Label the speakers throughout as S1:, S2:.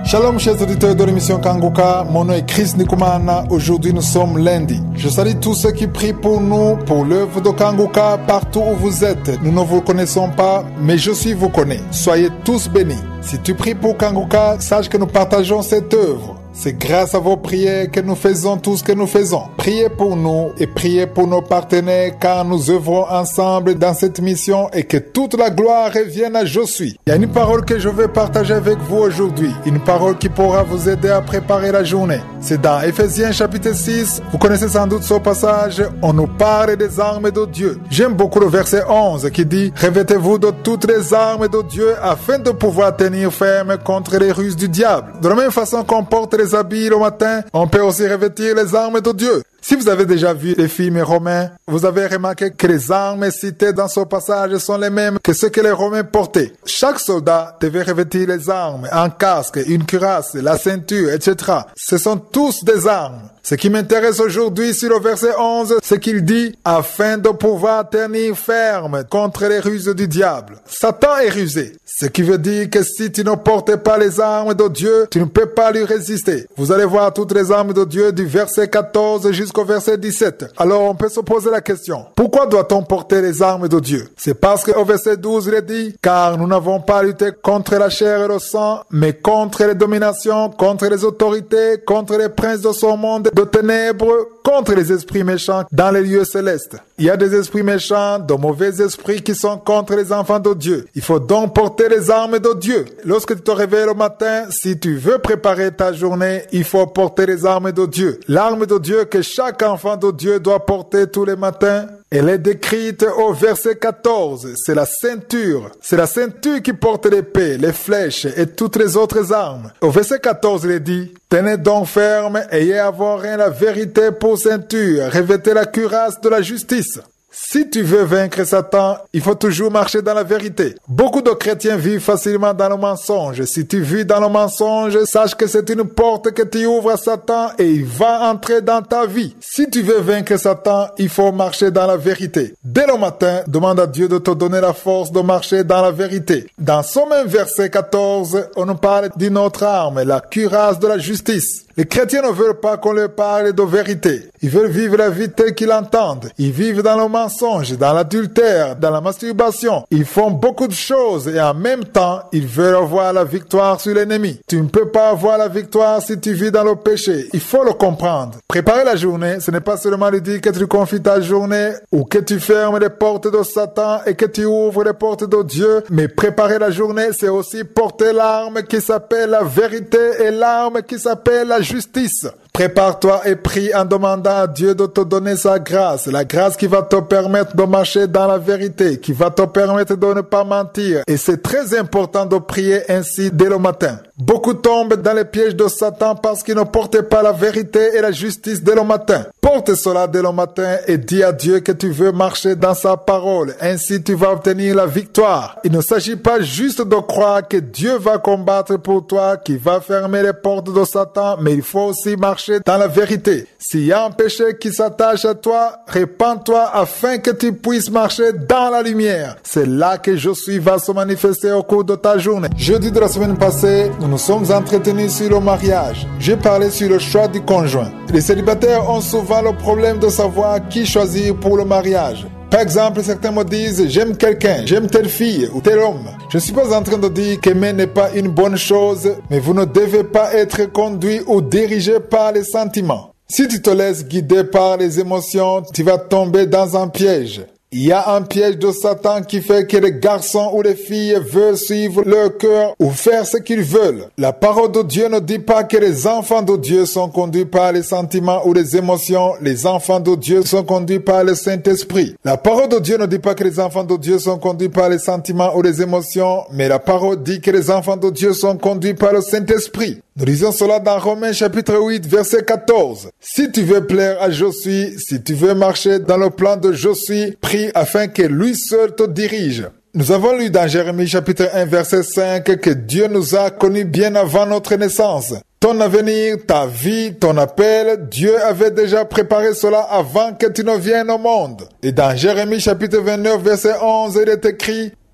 S1: Shalom chers auditeurs de l'émission Kanguka, mon nom est Chris Nikumana, aujourd'hui nous sommes lundi. Je salue tous ceux qui prient pour nous, pour l'œuvre de Kanguka, partout où vous êtes. Nous ne vous connaissons pas, mais je vous connais. Soyez tous bénis. Si tu pries pour Kanguka, sache que nous partageons cette œuvre. C'est grâce à vos prières que nous faisons tout ce que nous faisons. Priez pour nous et priez pour nos partenaires car nous œuvrons ensemble dans cette mission et que toute la gloire revienne à Je suis. Il y a une parole que je veux partager avec vous aujourd'hui. Une parole qui pourra vous aider à préparer la journée. C'est dans Ephésiens chapitre 6. Vous connaissez sans doute ce passage. On nous parle des armes de Dieu. J'aime beaucoup le verset 11 qui dit « Revêtez-vous de toutes les armes de Dieu afin de pouvoir tenir ferme contre les ruses du diable. » De la même façon qu'on porte les habits le matin, on peut aussi revêtir les armes de Dieu. Si vous avez déjà vu les films romains, vous avez remarqué que les armes citées dans ce passage sont les mêmes que ce que les Romains portaient. Chaque soldat devait revêtir les armes, un casque, une cuirasse, la ceinture, etc. Ce sont tous des armes. Ce qui m'intéresse aujourd'hui sur le verset 11, c'est qu'il dit « afin de pouvoir tenir ferme contre les ruses du diable ». Satan est rusé. Ce qui veut dire que si tu ne portes pas les armes de Dieu, tu ne peux pas lui résister. Vous allez voir toutes les armes de Dieu du verset 14 jusqu'au verset 17. Alors on peut se poser la question, pourquoi doit-on porter les armes de Dieu? C'est parce qu'au verset 12 il est dit, car nous n'avons pas lutté contre la chair et le sang, mais contre les dominations, contre les autorités, contre les princes de ce monde de ténèbres, contre les esprits méchants dans les lieux célestes. Il y a des esprits méchants, de mauvais esprits qui sont contre les enfants de Dieu. Il faut donc porter les armes de Dieu. Lorsque tu te réveilles le matin, si tu veux préparer ta journée, il faut porter les armes de Dieu. L'arme de Dieu que chaque enfant de Dieu doit porter tous les matins, elle est décrite au verset 14. C'est la ceinture. C'est la ceinture qui porte l'épée, les flèches et toutes les autres armes. Au verset 14, il est dit, tenez donc ferme, ayez à vos reins la vérité pour ceinture, revêtez la cuirasse de la justice. Si tu veux vaincre Satan, il faut toujours marcher dans la vérité. Beaucoup de chrétiens vivent facilement dans le mensonge. Si tu vis dans le mensonge, sache que c'est une porte que tu ouvres à Satan et il va entrer dans ta vie. Si tu veux vaincre Satan, il faut marcher dans la vérité. Dès le matin, demande à Dieu de te donner la force de marcher dans la vérité. Dans ce même verset 14, on nous parle d'une autre arme, la cuirasse de la justice. Les chrétiens ne veulent pas qu'on leur parle de vérité. Ils veulent vivre la vie telle qu'ils l'entendent. Ils vivent dans le mensonge, dans l'adultère, dans la masturbation. Ils font beaucoup de choses et en même temps, ils veulent avoir la victoire sur l'ennemi. Tu ne peux pas avoir la victoire si tu vis dans le péché. Il faut le comprendre. Préparer la journée, ce n'est pas seulement lui dire que tu confies ta journée ou que tu fermes les portes de Satan et que tu ouvres les portes de Dieu. Mais préparer la journée, c'est aussi porter l'arme qui s'appelle la vérité et l'arme qui s'appelle la justice. Prépare-toi et prie en demandant à Dieu de te donner sa grâce, la grâce qui va te permettre de marcher dans la vérité, qui va te permettre de ne pas mentir. Et c'est très important de prier ainsi dès le matin. Beaucoup tombent dans les pièges de Satan parce qu'ils ne portent pas la vérité et la justice dès le matin. Porte cela dès le matin et dis à Dieu que tu veux marcher dans sa parole. Ainsi tu vas obtenir la victoire. Il ne s'agit pas juste de croire que Dieu va combattre pour toi, qu'il va fermer les portes de Satan, mais il faut aussi marcher dans la vérité. S'il y a un péché qui s'attache à toi, répands-toi afin que tu puisses marcher dans la lumière. C'est là que Je suis va se manifester au cours de ta journée. Jeudi de la semaine passée, nous nous sommes entretenus sur le mariage. J'ai parlé sur le choix du conjoint. Les célibataires ont souvent le problème de savoir qui choisir pour le mariage. Par exemple, certains me disent « j'aime quelqu'un, j'aime telle fille ou tel homme ». Je ne suis pas en train de dire qu'aimer n'est pas une bonne chose, mais vous ne devez pas être conduit ou dirigé par les sentiments. Si tu te laisses guider par les émotions, tu vas tomber dans un piège. Il y a un piège de Satan qui fait que les garçons ou les filles veulent suivre leur cœur ou faire ce qu'ils veulent. La parole de Dieu ne dit pas que les enfants de Dieu sont conduits par les sentiments ou les émotions. Les enfants de Dieu sont conduits par le Saint-Esprit. La parole de Dieu ne dit pas que les enfants de Dieu sont conduits par les sentiments ou les émotions, mais la parole dit que les enfants de Dieu sont conduits par le Saint-Esprit. Nous lisons cela dans Romains chapitre 8, verset 14. Si tu veux plaire à Je suis, si tu veux marcher dans le plan de Je suis, prie afin que lui seul te dirige. Nous avons lu dans Jérémie chapitre 1, verset 5 que Dieu nous a connus bien avant notre naissance. Ton avenir, ta vie, ton appel, Dieu avait déjà préparé cela avant que tu ne viennes au monde. Et dans Jérémie chapitre 29, verset 11, il est écrit: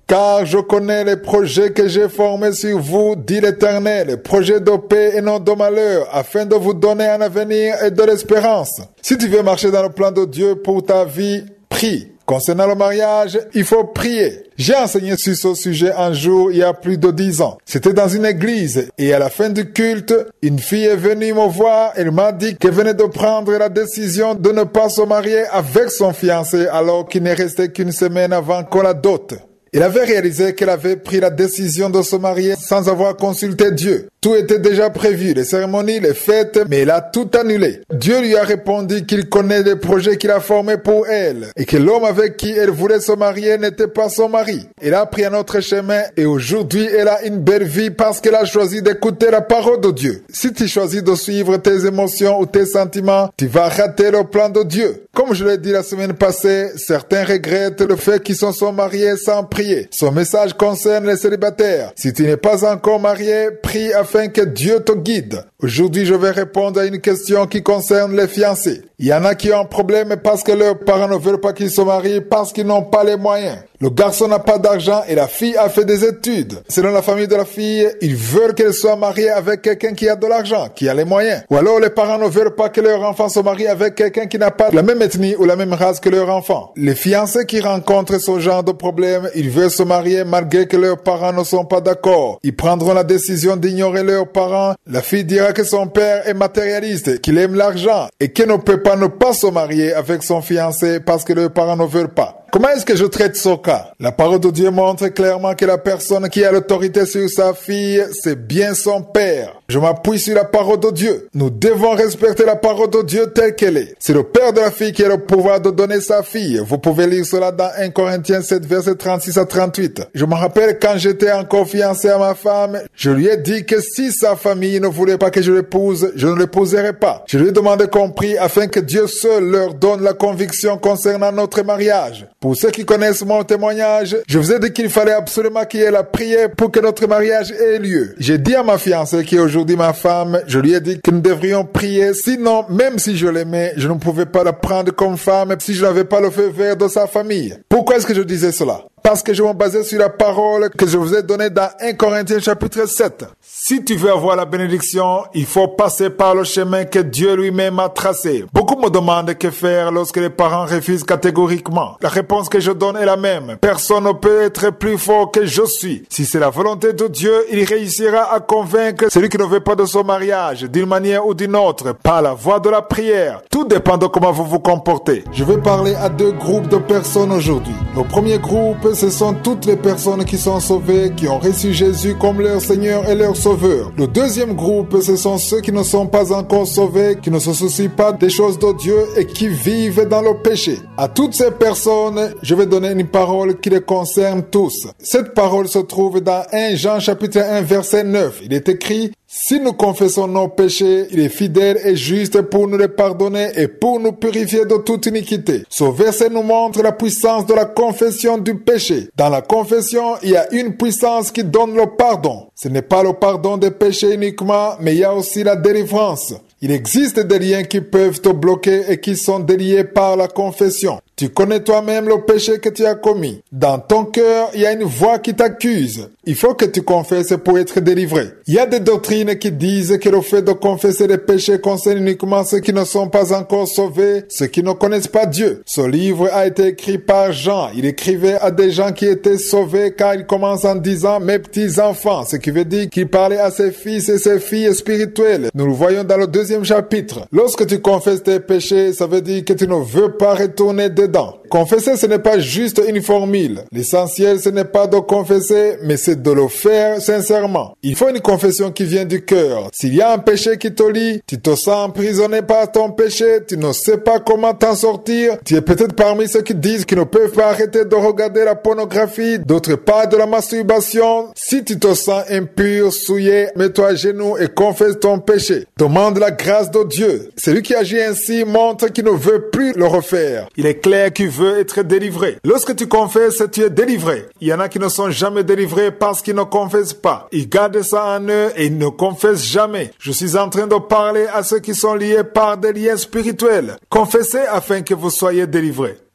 S1: Car je connais les projets que j'ai formés sur vous, dit l'Éternel, projets de paix et non de malheur, afin de vous donner un avenir et de l'espérance. Si tu veux marcher dans le plan de Dieu pour ta vie, prie. Concernant le mariage, il faut prier. J'ai enseigné sur ce sujet un jour il y a plus de 10 ans. C'était dans une église et à la fin du culte, une fille est venue me voir. Elle m'a dit qu'elle venait de prendre la décision de ne pas se marier avec son fiancé alors qu'il n'est resté qu'une semaine avant qu'on la dote. Elle avait réalisé qu'elle avait pris la décision de se marier sans avoir consulté Dieu. Tout était déjà prévu, les cérémonies, les fêtes, mais elle a tout annulé. Dieu lui a répondu qu'il connaît les projets qu'il a formés pour elle et que l'homme avec qui elle voulait se marier n'était pas son mari. Elle a pris un autre chemin et aujourd'hui elle a une belle vie parce qu'elle a choisi d'écouter la parole de Dieu. Si tu choisis de suivre tes émotions ou tes sentiments, tu vas rater le plan de Dieu. Comme je l'ai dit la semaine passée, certains regrettent le fait qu'ils se sont mariés sans prier. Son message concerne les célibataires. Si tu n'es pas encore marié, prie afin que Dieu te guide. Aujourd'hui, je vais répondre à une question qui concerne les fiancés. Il y en a qui ont un problème parce que leurs parents ne veulent pas qu'ils se marient parce qu'ils n'ont pas les moyens. Le garçon n'a pas d'argent et la fille a fait des études. Selon la famille de la fille, ils veulent qu'elle soit mariée avec quelqu'un qui a de l'argent, qui a les moyens. Ou alors les parents ne veulent pas que leur enfant se marie avec quelqu'un qui n'a pas la même ethnie ou la même race que leur enfant. Les fiancés qui rencontrent ce genre de problème, ils veulent se marier malgré que leurs parents ne sont pas d'accord. Ils prendront la décision d'ignorer leurs parents. La fille dira que son père est matérialiste, qu'il aime l'argent et qu'elle ne peut pas ne pas se marier avec son fiancé parce que leurs parents ne veulent pas. Comment est-ce que je traite ce cas? La parole de Dieu montre clairement que la personne qui a l'autorité sur sa fille, c'est bien son père. Je m'appuie sur la parole de Dieu. Nous devons respecter la parole de Dieu telle qu'elle est. C'est le père de la fille qui a le pouvoir de donner sa fille. Vous pouvez lire cela dans 1 Corinthiens 7, versets 36 à 38. Je me rappelle quand j'étais encore fiancé à ma femme, je lui ai dit que si sa famille ne voulait pas que je l'épouse, je ne l'épouserais pas. Je lui ai demandé qu'on prie afin que Dieu seul leur donne la conviction concernant notre mariage. Pour ceux qui connaissent mon témoignage, je vous ai dit qu'il fallait absolument qu'il y ait la prière pour que notre mariage ait lieu. J'ai dit à ma fiancée qui est aujourd'hui ma femme, je lui ai dit que nous devrions prier, sinon, même si je l'aimais, je ne pouvais pas la prendre comme femme si je n'avais pas le feu vert de sa famille. Pourquoi est-ce que je disais cela? Parce que je me basais sur la parole que je vous ai donnée dans 1 Corinthiens chapitre 7. Si tu veux avoir la bénédiction, il faut passer par le chemin que Dieu lui-même a tracé. Beaucoup me demandent que faire lorsque les parents refusent catégoriquement. La réponse que je donne est la même. Personne ne peut être plus fort que je suis. Si c'est la volonté de Dieu, il réussira à convaincre celui qui ne veut pas de son mariage, d'une manière ou d'une autre, par la voie de la prière. Tout dépend de comment vous vous comportez. Je vais parler à deux groupes de personnes aujourd'hui. Le premier groupe, ce sont toutes les personnes qui sont sauvées, qui ont reçu Jésus comme leur Seigneur et leur Sauveur. Le deuxième groupe, ce sont ceux qui ne sont pas encore sauvés, qui ne se soucient pas des choses de Dieu et qui vivent dans le péché. À toutes ces personnes, je vais donner une parole qui les concerne tous. Cette parole se trouve dans 1 Jean chapitre 1 verset 9. Il est écrit: si nous confessons nos péchés, il est fidèle et juste pour nous les pardonner et pour nous purifier de toute iniquité. Ce verset nous montre la puissance de la confession du péché. Dans la confession, il y a une puissance qui donne le pardon. Ce n'est pas le pardon des péchés uniquement, mais il y a aussi la délivrance. Il existe des liens qui peuvent te bloquer et qui sont déliés par la confession. Tu connais toi-même le péché que tu as commis. Dans ton cœur, il y a une voix qui t'accuse. Il faut que tu confesses pour être délivré. Il y a des doctrines qui disent que le fait de confesser les péchés concerne uniquement ceux qui ne sont pas encore sauvés, ceux qui ne connaissent pas Dieu. Ce livre a été écrit par Jean. Il écrivait à des gens qui étaient sauvés car il commence en disant « mes petits enfants », ce qui veut dire qu'il parlait à ses fils et ses filles spirituelles. Nous le voyons dans le 2e chapitre. Lorsque tu confesses tes péchés, ça veut dire que tu ne veux pas retourner dedans. Confesser, ce n'est pas juste une formule. L'essentiel, ce n'est pas de confesser, mais c'est de le faire sincèrement. Il faut une confession qui vient du cœur. S'il y a un péché qui te lie, tu te sens emprisonné par ton péché, tu ne sais pas comment t'en sortir, tu es peut-être parmi ceux qui disent qu'ils ne peuvent pas arrêter de regarder la pornographie, d'autre part de la masturbation. Si tu te sens impur, souillé, mets-toi à genoux et confesse ton péché. Demande la grâce de Dieu. Celui qui agit ainsi montre qu'il ne veut plus le refaire. Il est clair qu'il veut être délivré. Lorsque tu confesses, tu es délivré. Il y en a qui ne sont jamais délivrés parce qu'ils ne confessent pas. Ils gardent ça en eux et ils ne confessent jamais. Je suis en train de parler à ceux qui sont liés par des liens spirituels. Confessez afin que vous soyez délivrés.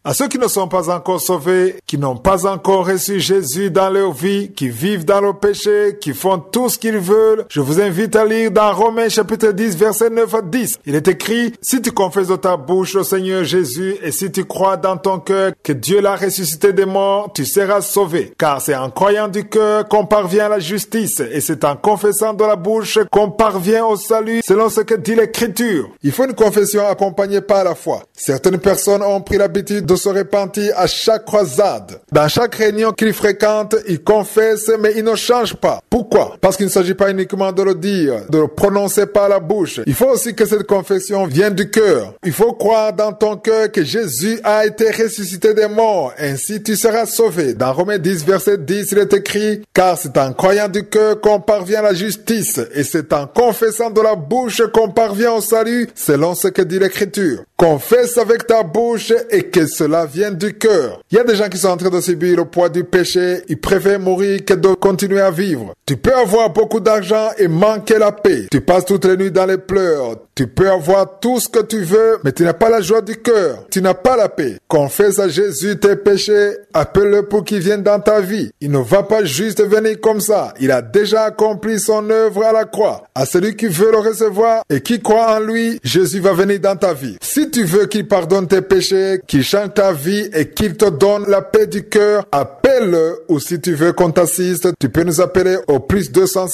S1: À ceux qui ne sont pas encore sauvés, qui n'ont pas encore reçu Jésus dans leur vie, qui vivent dans le péché, qui font tout ce qu'ils veulent, je vous invite à lire dans Romains chapitre 10, verset 9 à 10. Il est écrit, si tu confesses de ta bouche le Seigneur Jésus et si tu crois dans ton cœur que Dieu l'a ressuscité des morts, tu seras sauvé. Car c'est en croyant du cœur qu'on parvient à la justice et c'est en confessant de la bouche qu'on parvient au salut selon ce que dit l'Écriture. Il faut une confession accompagnée par la foi. Certaines personnes ont pris l'habitude de se repentir à chaque croisade. Dans chaque réunion qu'ils fréquentent, ils confessent mais ils ne changent pas. Pourquoi? Parce qu'il ne s'agit pas uniquement de le dire, de le prononcer par la bouche. Il faut aussi que cette confession vienne du cœur. Il faut croire dans ton cœur que Jésus a été ressuscité des morts. Ainsi tu seras sauvé. Dans Romains 10, verset 10, il est écrit, car c'est en croyant du cœur qu'on parvient à la justice et c'est en confessant de la bouche qu'on parvient au salut selon ce que dit l'Écriture. Confesse avec ta bouche et que cela vienne du cœur. Il y a des gens qui sont en train de subir le poids du péché. Ils préfèrent mourir que de continuer à vivre. Tu peux avoir beaucoup d'argent et manquer la paix. Tu passes toutes les nuits dans les pleurs. Tu peux avoir tout ce que tu veux, mais tu n'as pas la joie du cœur. Tu n'as pas la paix. Confesse à Jésus tes péchés. Appelle-le pour qu'il vienne dans ta vie. Il ne va pas juste venir comme ça. Il a déjà accompli son œuvre à la croix. À celui qui veut le recevoir et qui croit en lui, Jésus va venir dans ta vie. Si tu veux qu'il pardonne tes péchés, qu'il change ta vie et qu'il te donne la paix du cœur, appelle-le. Ou si tu veux qu'on t'assiste, tu peux nous appeler au plus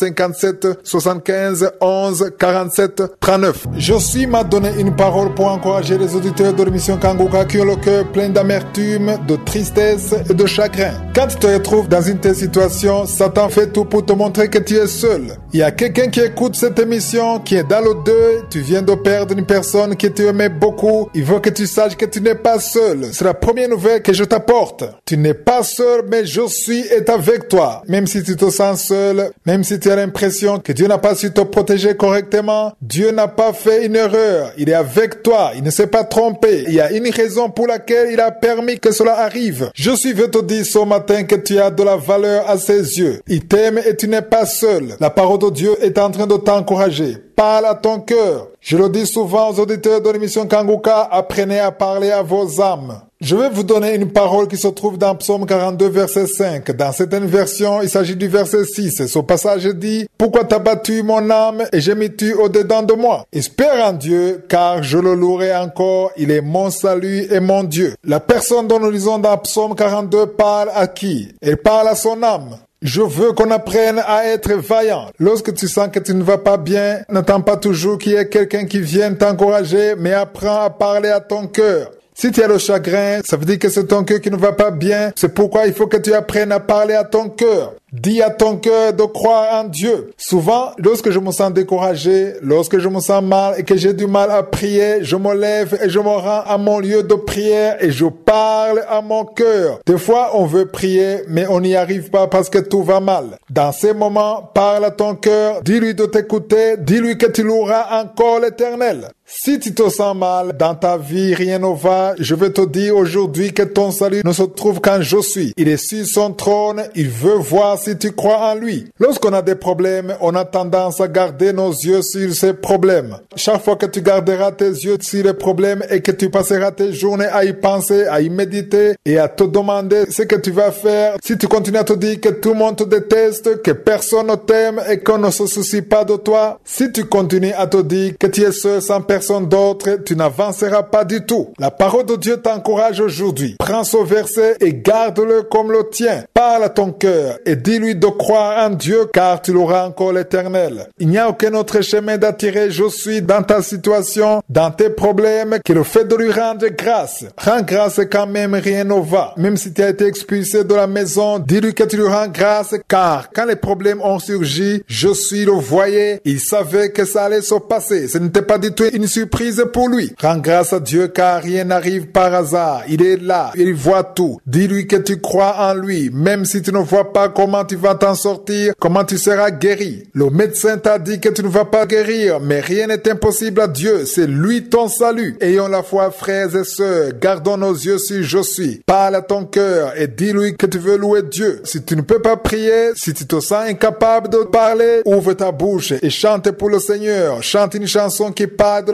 S1: 257 75 11 47 39. Josué m'a donné une parole pour encourager les auditeurs de l'émission Kanguka qui ont le cœur plein d'amertume, de tristesse et de chagrin. Quand tu te retrouves dans une telle situation, Satan fait tout pour te montrer que tu es seul. Il y a quelqu'un qui écoute cette émission, qui est dans le deuil. Tu viens de perdre une personne que tu aimais beaucoup. Il veut que tu saches que tu n'es pas seul. C'est la première nouvelle que je t'apporte. Tu n'es pas seul, mais Josué est avec toi. Même si tu te sens seul, même si tu as l'impression que Dieu n'a pas su te protéger correctement, Dieu n'a pas fait une erreur. Il est avec toi. Il ne s'est pas trompé. Il y a une raison pour laquelle il a permis que cela arrive. Josué veut te dire ce matin que tu as de la valeur à ses yeux. Il t'aime et tu n'es pas seul. La parole de Dieu est en train de t'encourager. Parle à ton cœur. Je le dis souvent aux auditeurs de l'émission Kanguka, apprenez à parler à vos âmes. Je vais vous donner une parole qui se trouve dans Psaume 42, verset 5. Dans certaines versions, il s'agit du verset 6. Ce passage dit, « Pourquoi t'as battu mon âme et j'ai mis tu au-dedans de moi? Espère en Dieu, car je le louerai encore. Il est mon salut et mon Dieu. » La personne dont nous lisons dans Psaume 42 parle à qui? Elle parle à son âme. Je veux qu'on apprenne à être vaillant. Lorsque tu sens que tu ne vas pas bien, n'attends pas toujours qu'il y ait quelqu'un qui vienne t'encourager, mais apprends à parler à ton cœur. Si tu as le chagrin, ça veut dire que c'est ton cœur qui ne va pas bien. C'est pourquoi il faut que tu apprennes à parler à ton cœur. Dis à ton cœur de croire en Dieu. Souvent, lorsque je me sens découragé, lorsque je me sens mal et que j'ai du mal à prier, je me lève et je me rends à mon lieu de prière et je parle à mon cœur. Des fois, on veut prier, mais on n'y arrive pas parce que tout va mal. Dans ces moments, parle à ton cœur, dis-lui de t'écouter, dis-lui que tu loueras encore l'Éternel. Si tu te sens mal, dans ta vie, rien ne va, je veux te dire aujourd'hui que ton salut ne se trouve qu'en Josué. Il est sur son trône, il veut voir si tu crois en lui. Lorsqu'on a des problèmes, on a tendance à garder nos yeux sur ces problèmes. Chaque fois que tu garderas tes yeux sur les problèmes et que tu passeras tes journées à y penser, à y méditer et à te demander ce que tu vas faire, si tu continues à te dire que tout le monde te déteste, que personne ne t'aime et qu'on ne se soucie pas de toi, si tu continues à te dire que tu es seul sans personne d'autre, tu n'avanceras pas du tout. La parole de Dieu t'encourage aujourd'hui. Prends ce verset et garde-le comme le tien. Parle à ton cœur et dis-lui de croire en Dieu car tu l'auras encore l'Éternel. Il n'y a aucun autre chemin d'attirer Josué dans ta situation, dans tes problèmes, que le fait de lui rendre grâce. Rends grâce quand même rien ne va. Même si tu as été expulsé de la maison, dis-lui que tu lui rends grâce car quand les problèmes ont surgi, Josué le voyait, il savait que ça allait se passer. Ce n'était pas du tout une surprise pour lui. Rends grâce à Dieu car rien n'arrive par hasard. Il est là, il voit tout. Dis-lui que tu crois en lui, même si tu ne vois pas comment tu vas t'en sortir, comment tu seras guéri. Le médecin t'a dit que tu ne vas pas guérir, mais rien n'est impossible à Dieu. C'est lui ton salut. Ayons la foi, frères et sœurs. Gardons nos yeux sur Josué. Parle à ton cœur et dis-lui que tu veux louer Dieu. Si tu ne peux pas prier, si tu te sens incapable de parler, ouvre ta bouche et chante pour le Seigneur. Chante une chanson qui parle de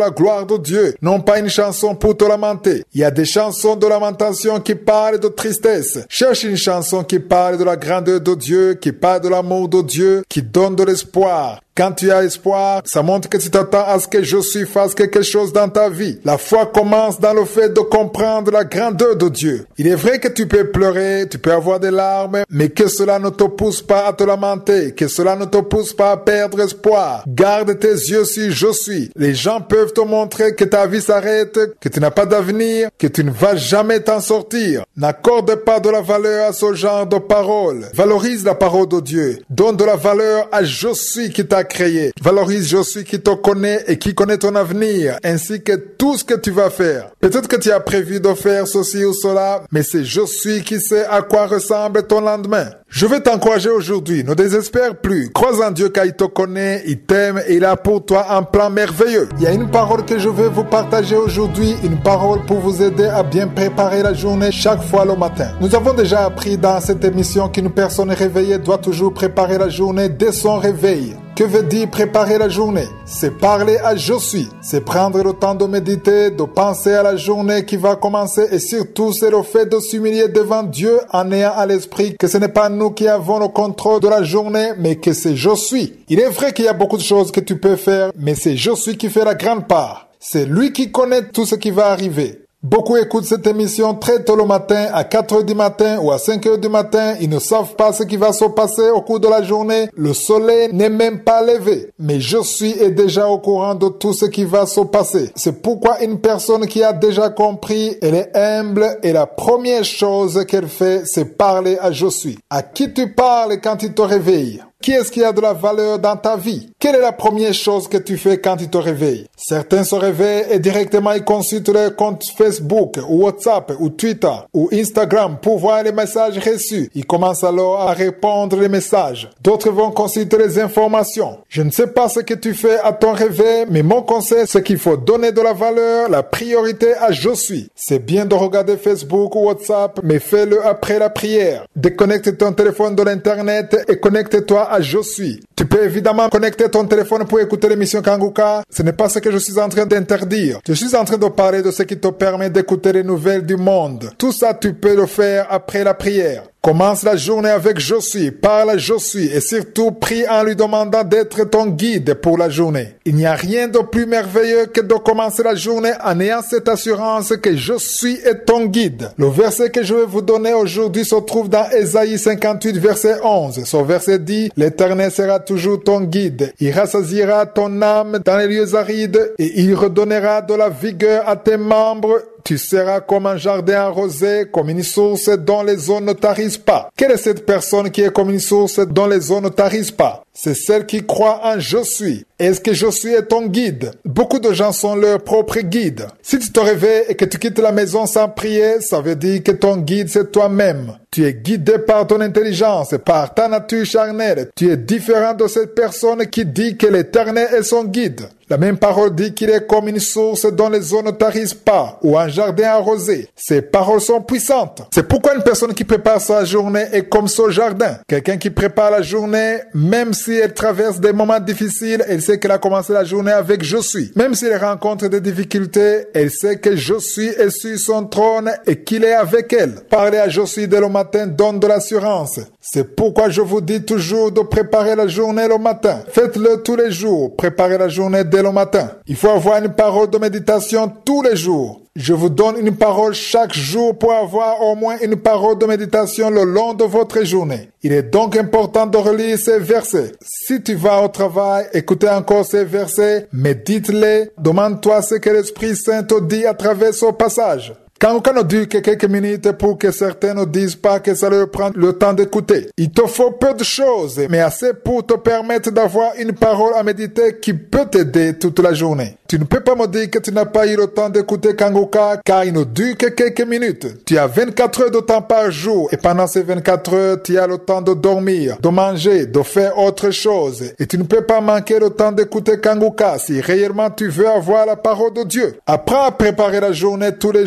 S1: la gloire de Dieu, non pas une chanson pour te lamenter. Il y a des chansons de lamentation qui parlent de tristesse. Cherche une chanson qui parle de la grandeur de Dieu, qui parle de l'amour de Dieu, qui donne de l'espoir. Quand tu as espoir, ça montre que tu t'attends à ce que Josué fasse quelque chose dans ta vie. La foi commence dans le fait de comprendre la grandeur de Dieu. Il est vrai que tu peux pleurer, tu peux avoir des larmes, mais que cela ne te pousse pas à te lamenter, que cela ne te pousse pas à perdre espoir. Garde tes yeux sur Josué. Les gens peuvent te montrer que ta vie s'arrête, que tu n'as pas d'avenir, que tu ne vas jamais t'en sortir. N'accorde pas de la valeur à ce genre de paroles. Valorise la parole de Dieu. Donne de la valeur à Josué qui t'a créé. Valorise Josué qui te connaît et qui connaît ton avenir, ainsi que tout ce que tu vas faire. Peut-être que tu as prévu de faire ceci ou cela, mais c'est Josué qui sait à quoi ressemble ton lendemain. Je vais t'encourager aujourd'hui. Ne désespère plus. Crois en Dieu car il te connaît, il t'aime et il a pour toi un plan merveilleux. Il y a une parole que je vais vous partager aujourd'hui, une parole pour vous aider à bien préparer la journée chaque fois le matin. Nous avons déjà appris dans cette émission qu'une personne réveillée doit toujours préparer la journée dès son réveil. Que veut dire préparer la journée? C'est parler à Josué, c'est prendre le temps de méditer, de penser à la journée qui va commencer et surtout c'est le fait de s'humilier devant Dieu en ayant à l'esprit que ce n'est pas nous qui avons le contrôle de la journée, mais que c'est Josué. Il est vrai qu'il y a beaucoup de choses que tu peux faire, mais c'est Josué qui fait la grande part. C'est lui qui connaît tout ce qui va arriver. Beaucoup écoutent cette émission très tôt le matin, à 4 heures du matin ou à 5 heures du matin. Ils ne savent pas ce qui va se passer au cours de la journée. Le soleil n'est même pas levé. Mais Josué est déjà au courant de tout ce qui va se passer. C'est pourquoi une personne qui a déjà compris, elle est humble et la première chose qu'elle fait, c'est parler à Josué. À qui tu parles quand tu te réveilles? Qui est-ce qui a de la valeur dans ta vie? Quelle est la première chose que tu fais quand tu te réveilles? Certains se réveillent et directement ils consultent leur compte Facebook ou WhatsApp ou Twitter ou Instagram pour voir les messages reçus. Ils commencent alors à répondre les messages. D'autres vont consulter les informations. Je ne sais pas ce que tu fais à ton réveil, mais mon conseil c'est qu'il faut donner de la valeur, la priorité à Josué. C'est bien de regarder Facebook ou WhatsApp, mais fais-le après la prière. Déconnecte ton téléphone de l'internet et connecte-toi à Josué. Tu peux évidemment connecter ton téléphone pour écouter l'émission Kanguka. Ce n'est pas ce que je suis en train d'interdire. Je suis en train de parler de ce qui te permet d'écouter les nouvelles du monde. Tout ça, tu peux le faire après la prière. Commence la journée avec Josué, parle à Josué et surtout prie en lui demandant d'être ton guide pour la journée. Il n'y a rien de plus merveilleux que de commencer la journée en ayant cette assurance que Josué est ton guide. Le verset que je vais vous donner aujourd'hui se trouve dans Ésaïe 58 verset 11. Ce verset dit: l'Éternel sera toujours ton guide. Il rassasiera ton âme dans les lieux arides et il redonnera de la vigueur à tes membres. Tu seras comme un jardin arrosé, comme une source dont les eaux ne tarissent pas. Quelle est cette personne qui est comme une source dont les eaux ne tarissent pas? C'est celle qui croit en Josué. Est-ce que Josué est ton guide? Beaucoup de gens sont leurs propres guides. Si tu te réveilles et que tu quittes la maison sans prier, ça veut dire que ton guide c'est toi-même. Tu es guidé par ton intelligence, par ta nature charnelle. Tu es différent de cette personne qui dit que l'Éternel est son guide. La même parole dit qu'il est comme une source dont les eaux ne tarissent pas, ou un jardin arrosé. Ces paroles sont puissantes. C'est pourquoi une personne qui prépare sa journée est comme ce jardin. Quelqu'un qui prépare la journée, même si elle traverse des moments difficiles, elle sait qu'elle a commencé la journée avec Josué. Même si elle rencontre des difficultés, elle sait que Josué est sur son trône et qu'il est avec elle. Parler à Josué dès le matin donne de l'assurance. C'est pourquoi je vous dis toujours de préparer la journée le matin. Faites-le tous les jours. Préparez la journée dès le matin. Il faut avoir une parole de méditation tous les jours. Je vous donne une parole chaque jour pour avoir au moins une parole de méditation le long de votre journée. Il est donc important de relire ces versets. Si tu vas au travail, écoutez encore ces versets, médite-les, demande-toi ce que l'Esprit Saint te dit à travers ce passage. Kanguka ne dure que quelques minutes pour que certains ne disent pas que ça leur prend le temps d'écouter. Il te faut peu de choses, mais assez pour te permettre d'avoir une parole à méditer qui peut t'aider toute la journée. Tu ne peux pas me dire que tu n'as pas eu le temps d'écouter Kanguka car il ne dure que quelques minutes. Tu as 24 heures de temps par jour et pendant ces 24 heures, tu as le temps de dormir, de manger, de faire autre chose. Et tu ne peux pas manquer le temps d'écouter Kanguka si réellement tu veux avoir la parole de Dieu. Apprends à préparer la journée tous les jours et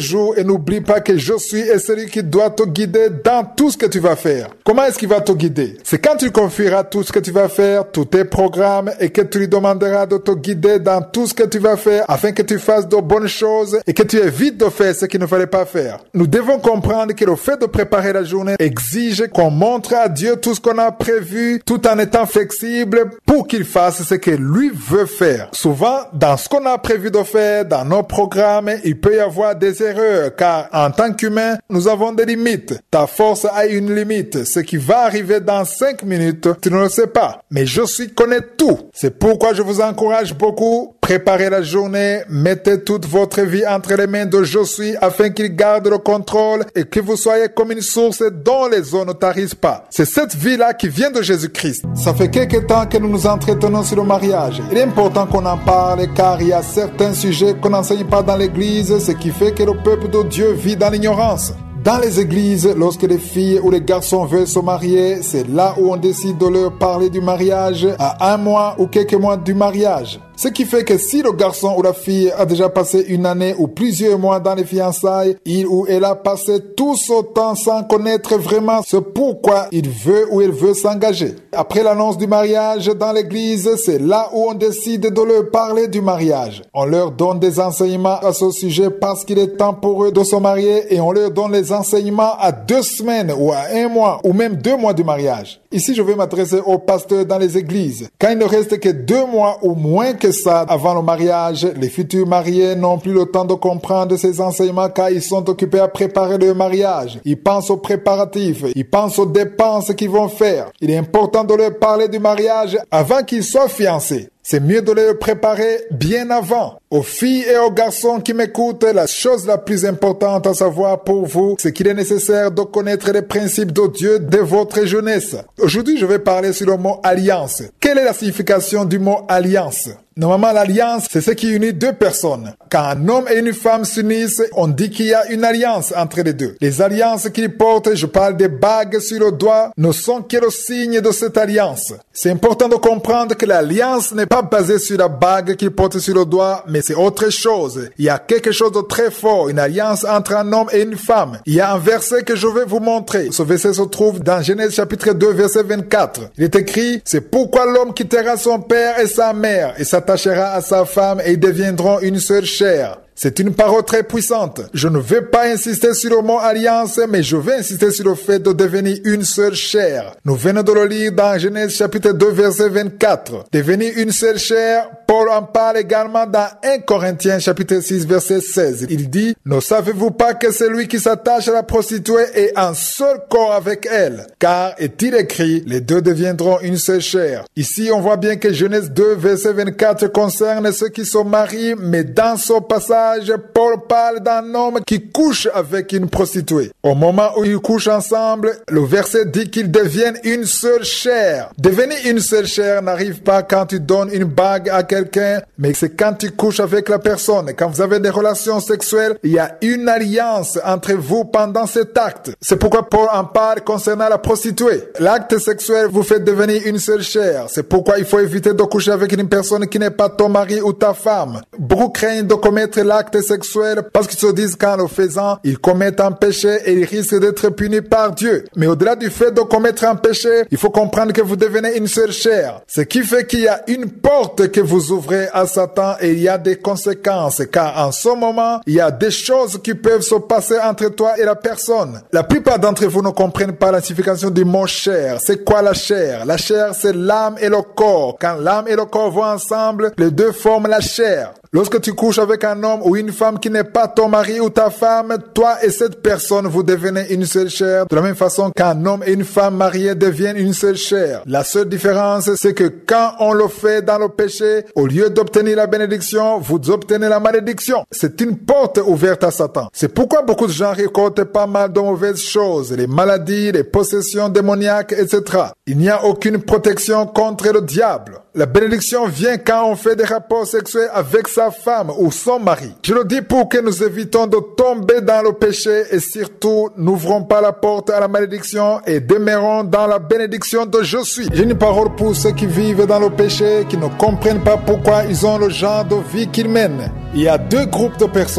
S1: et n'oublie pas que je suis et celui qui doit te guider dans tout ce que tu vas faire. Comment est-ce qu'il va te guider? C'est quand tu confieras tout ce que tu vas faire, tous tes programmes, et que tu lui demanderas de te guider dans tout ce que tu vas faire afin que tu fasses de bonnes choses et que tu évites de faire ce qu'il ne fallait pas faire. Nous devons comprendre que le fait de préparer la journée exige qu'on montre à Dieu tout ce qu'on a prévu tout en étant flexible pour qu'il fasse ce que lui veut faire. Souvent, dans ce qu'on a prévu de faire, dans nos programmes, il peut y avoir des erreurs car en tant qu'humain, nous avons des limites. Ta force a une limite. Ce qui va arriver dans 5 minutes, tu ne le sais pas. Mais je connais tout. C'est pourquoi je vous encourage beaucoup. Préparez la journée, mettez toute votre vie entre les mains de Je suis afin qu'il garde le contrôle et que vous soyez comme une source dont les eaux ne tarissent pas. C'est cette vie-là qui vient de Jésus-Christ. Ça fait quelque temps que nous nous entretenons sur le mariage. Il est important qu'on en parle car il y a certains sujets qu'on n'enseigne pas dans l'église, ce qui fait que le peuple de Dieu vit dans l'ignorance. Dans les églises, lorsque les filles ou les garçons veulent se marier, c'est là où on décide de leur parler du mariage à 1 mois ou quelques mois du mariage. Ce qui fait que si le garçon ou la fille a déjà passé une année ou plusieurs mois dans les fiançailles, il ou elle a passé tout ce temps sans connaître vraiment ce pourquoi il veut ou elle veut s'engager. Après l'annonce du mariage dans l'église, c'est là où on décide de leur parler du mariage. On leur donne des enseignements à ce sujet parce qu'il est temps pour eux de se marier et on leur donne les enseignements à 2 semaines ou à 1 mois ou même 2 mois du mariage. Ici, je vais m'adresser aux pasteurs dans les églises. Quand il ne reste que 2 mois ou moins que ça avant le mariage, les futurs mariés n'ont plus le temps de comprendre ces enseignements car ils sont occupés à préparer leur mariage. Ils pensent aux préparatifs, ils pensent aux dépenses qu'ils vont faire. Il est important de leur parler du mariage avant qu'ils soient fiancés. C'est mieux de les préparer bien avant. Aux filles et aux garçons qui m'écoutent, la chose la plus importante à savoir pour vous, c'est qu'il est nécessaire de connaître les principes de Dieu dès votre jeunesse. Aujourd'hui, je vais parler sur le mot alliance. Quelle est la signification du mot alliance? Normalement, l'alliance, c'est ce qui unit 2 personnes. Quand un homme et une femme s'unissent, on dit qu'il y a une alliance entre les deux. Les alliances qu'ils portent, je parle des bagues sur le doigt, ne sont que le signe de cette alliance. C'est important de comprendre que l'alliance n'est pas basée sur la bague qu'ils portent sur le doigt, mais c'est autre chose. Il y a quelque chose de très fort, une alliance entre un homme et une femme. Il y a un verset que je vais vous montrer. Ce verset se trouve dans Genèse chapitre 2, verset 24. Il est écrit, c'est pourquoi l'homme quittera son père et sa mère et s'attachera à sa femme et ils deviendront une seule chair. C'est une parole très puissante. Je ne vais pas insister sur le mot alliance, mais je vais insister sur le fait de devenir une seule chair. Nous venons de le lire dans Genèse chapitre 2, verset 24. Devenir une seule chair, Paul en parle également dans 1 Corinthiens chapitre 6, verset 16. Il dit, « Ne savez-vous pas que celui qui s'attache à la prostituée est un seul corps avec elle? Car est-il écrit, les deux deviendront une seule chair. » Ici, on voit bien que Genèse 2, verset 24 concerne ceux qui se marient, mais dans ce passage, Paul parle d'un homme qui couche avec une prostituée. Au moment où ils couchent ensemble, le verset dit qu'ils deviennent une seule chair. Devenir une seule chair n'arrive pas quand tu donnes une bague à quelqu'un, mais c'est quand tu couches avec la personne. Quand vous avez des relations sexuelles, il y a une alliance entre vous pendant cet acte. C'est pourquoi Paul en parle concernant la prostituée. L'acte sexuel vous fait devenir une seule chair. C'est pourquoi il faut éviter de coucher avec une personne qui n'est pas ton mari ou ta femme. Beaucoup craignent de commettre l'acte sexuel parce qu'ils se disent qu'en le faisant, ils commettent un péché et ils risquent d'être punis par Dieu. Mais au-delà du fait de commettre un péché, il faut comprendre que vous devenez une seule chair. Ce qui fait qu'il y a une porte que vous ouvrez à Satan et il y a des conséquences car en ce moment, il y a des choses qui peuvent se passer entre toi et la personne. La plupart d'entre vous ne comprennent pas la signification du mot chair. C'est quoi la chair? La chair, c'est l'âme et le corps. Quand l'âme et le corps vont ensemble, les deux forment la chair. Lorsque tu couches avec un homme ou une femme qui n'est pas ton mari ou ta femme, toi et cette personne, vous devenez une seule chair. De la même façon qu'un homme et une femme mariés deviennent une seule chair. La seule différence, c'est que quand on le fait dans le péché, au lieu d'obtenir la bénédiction, vous obtenez la malédiction. C'est une porte ouverte à Satan. C'est pourquoi beaucoup de gens récoltent pas mal de mauvaises choses, les maladies, les possessions démoniaques, etc. Il n'y a aucune protection contre le diable. La bénédiction vient quand on fait des rapports sexuels avec sa femme ou son mari. Je le dis pour que nous évitons de tomber dans le péché et surtout n'ouvrons pas la porte à la malédiction et demeurons dans la bénédiction de je suis. J'ai une parole pour ceux qui vivent dans le péché, qui ne comprennent pas pourquoi ils ont le genre de vie qu'ils mènent. Il y a 2 groupes de personnes.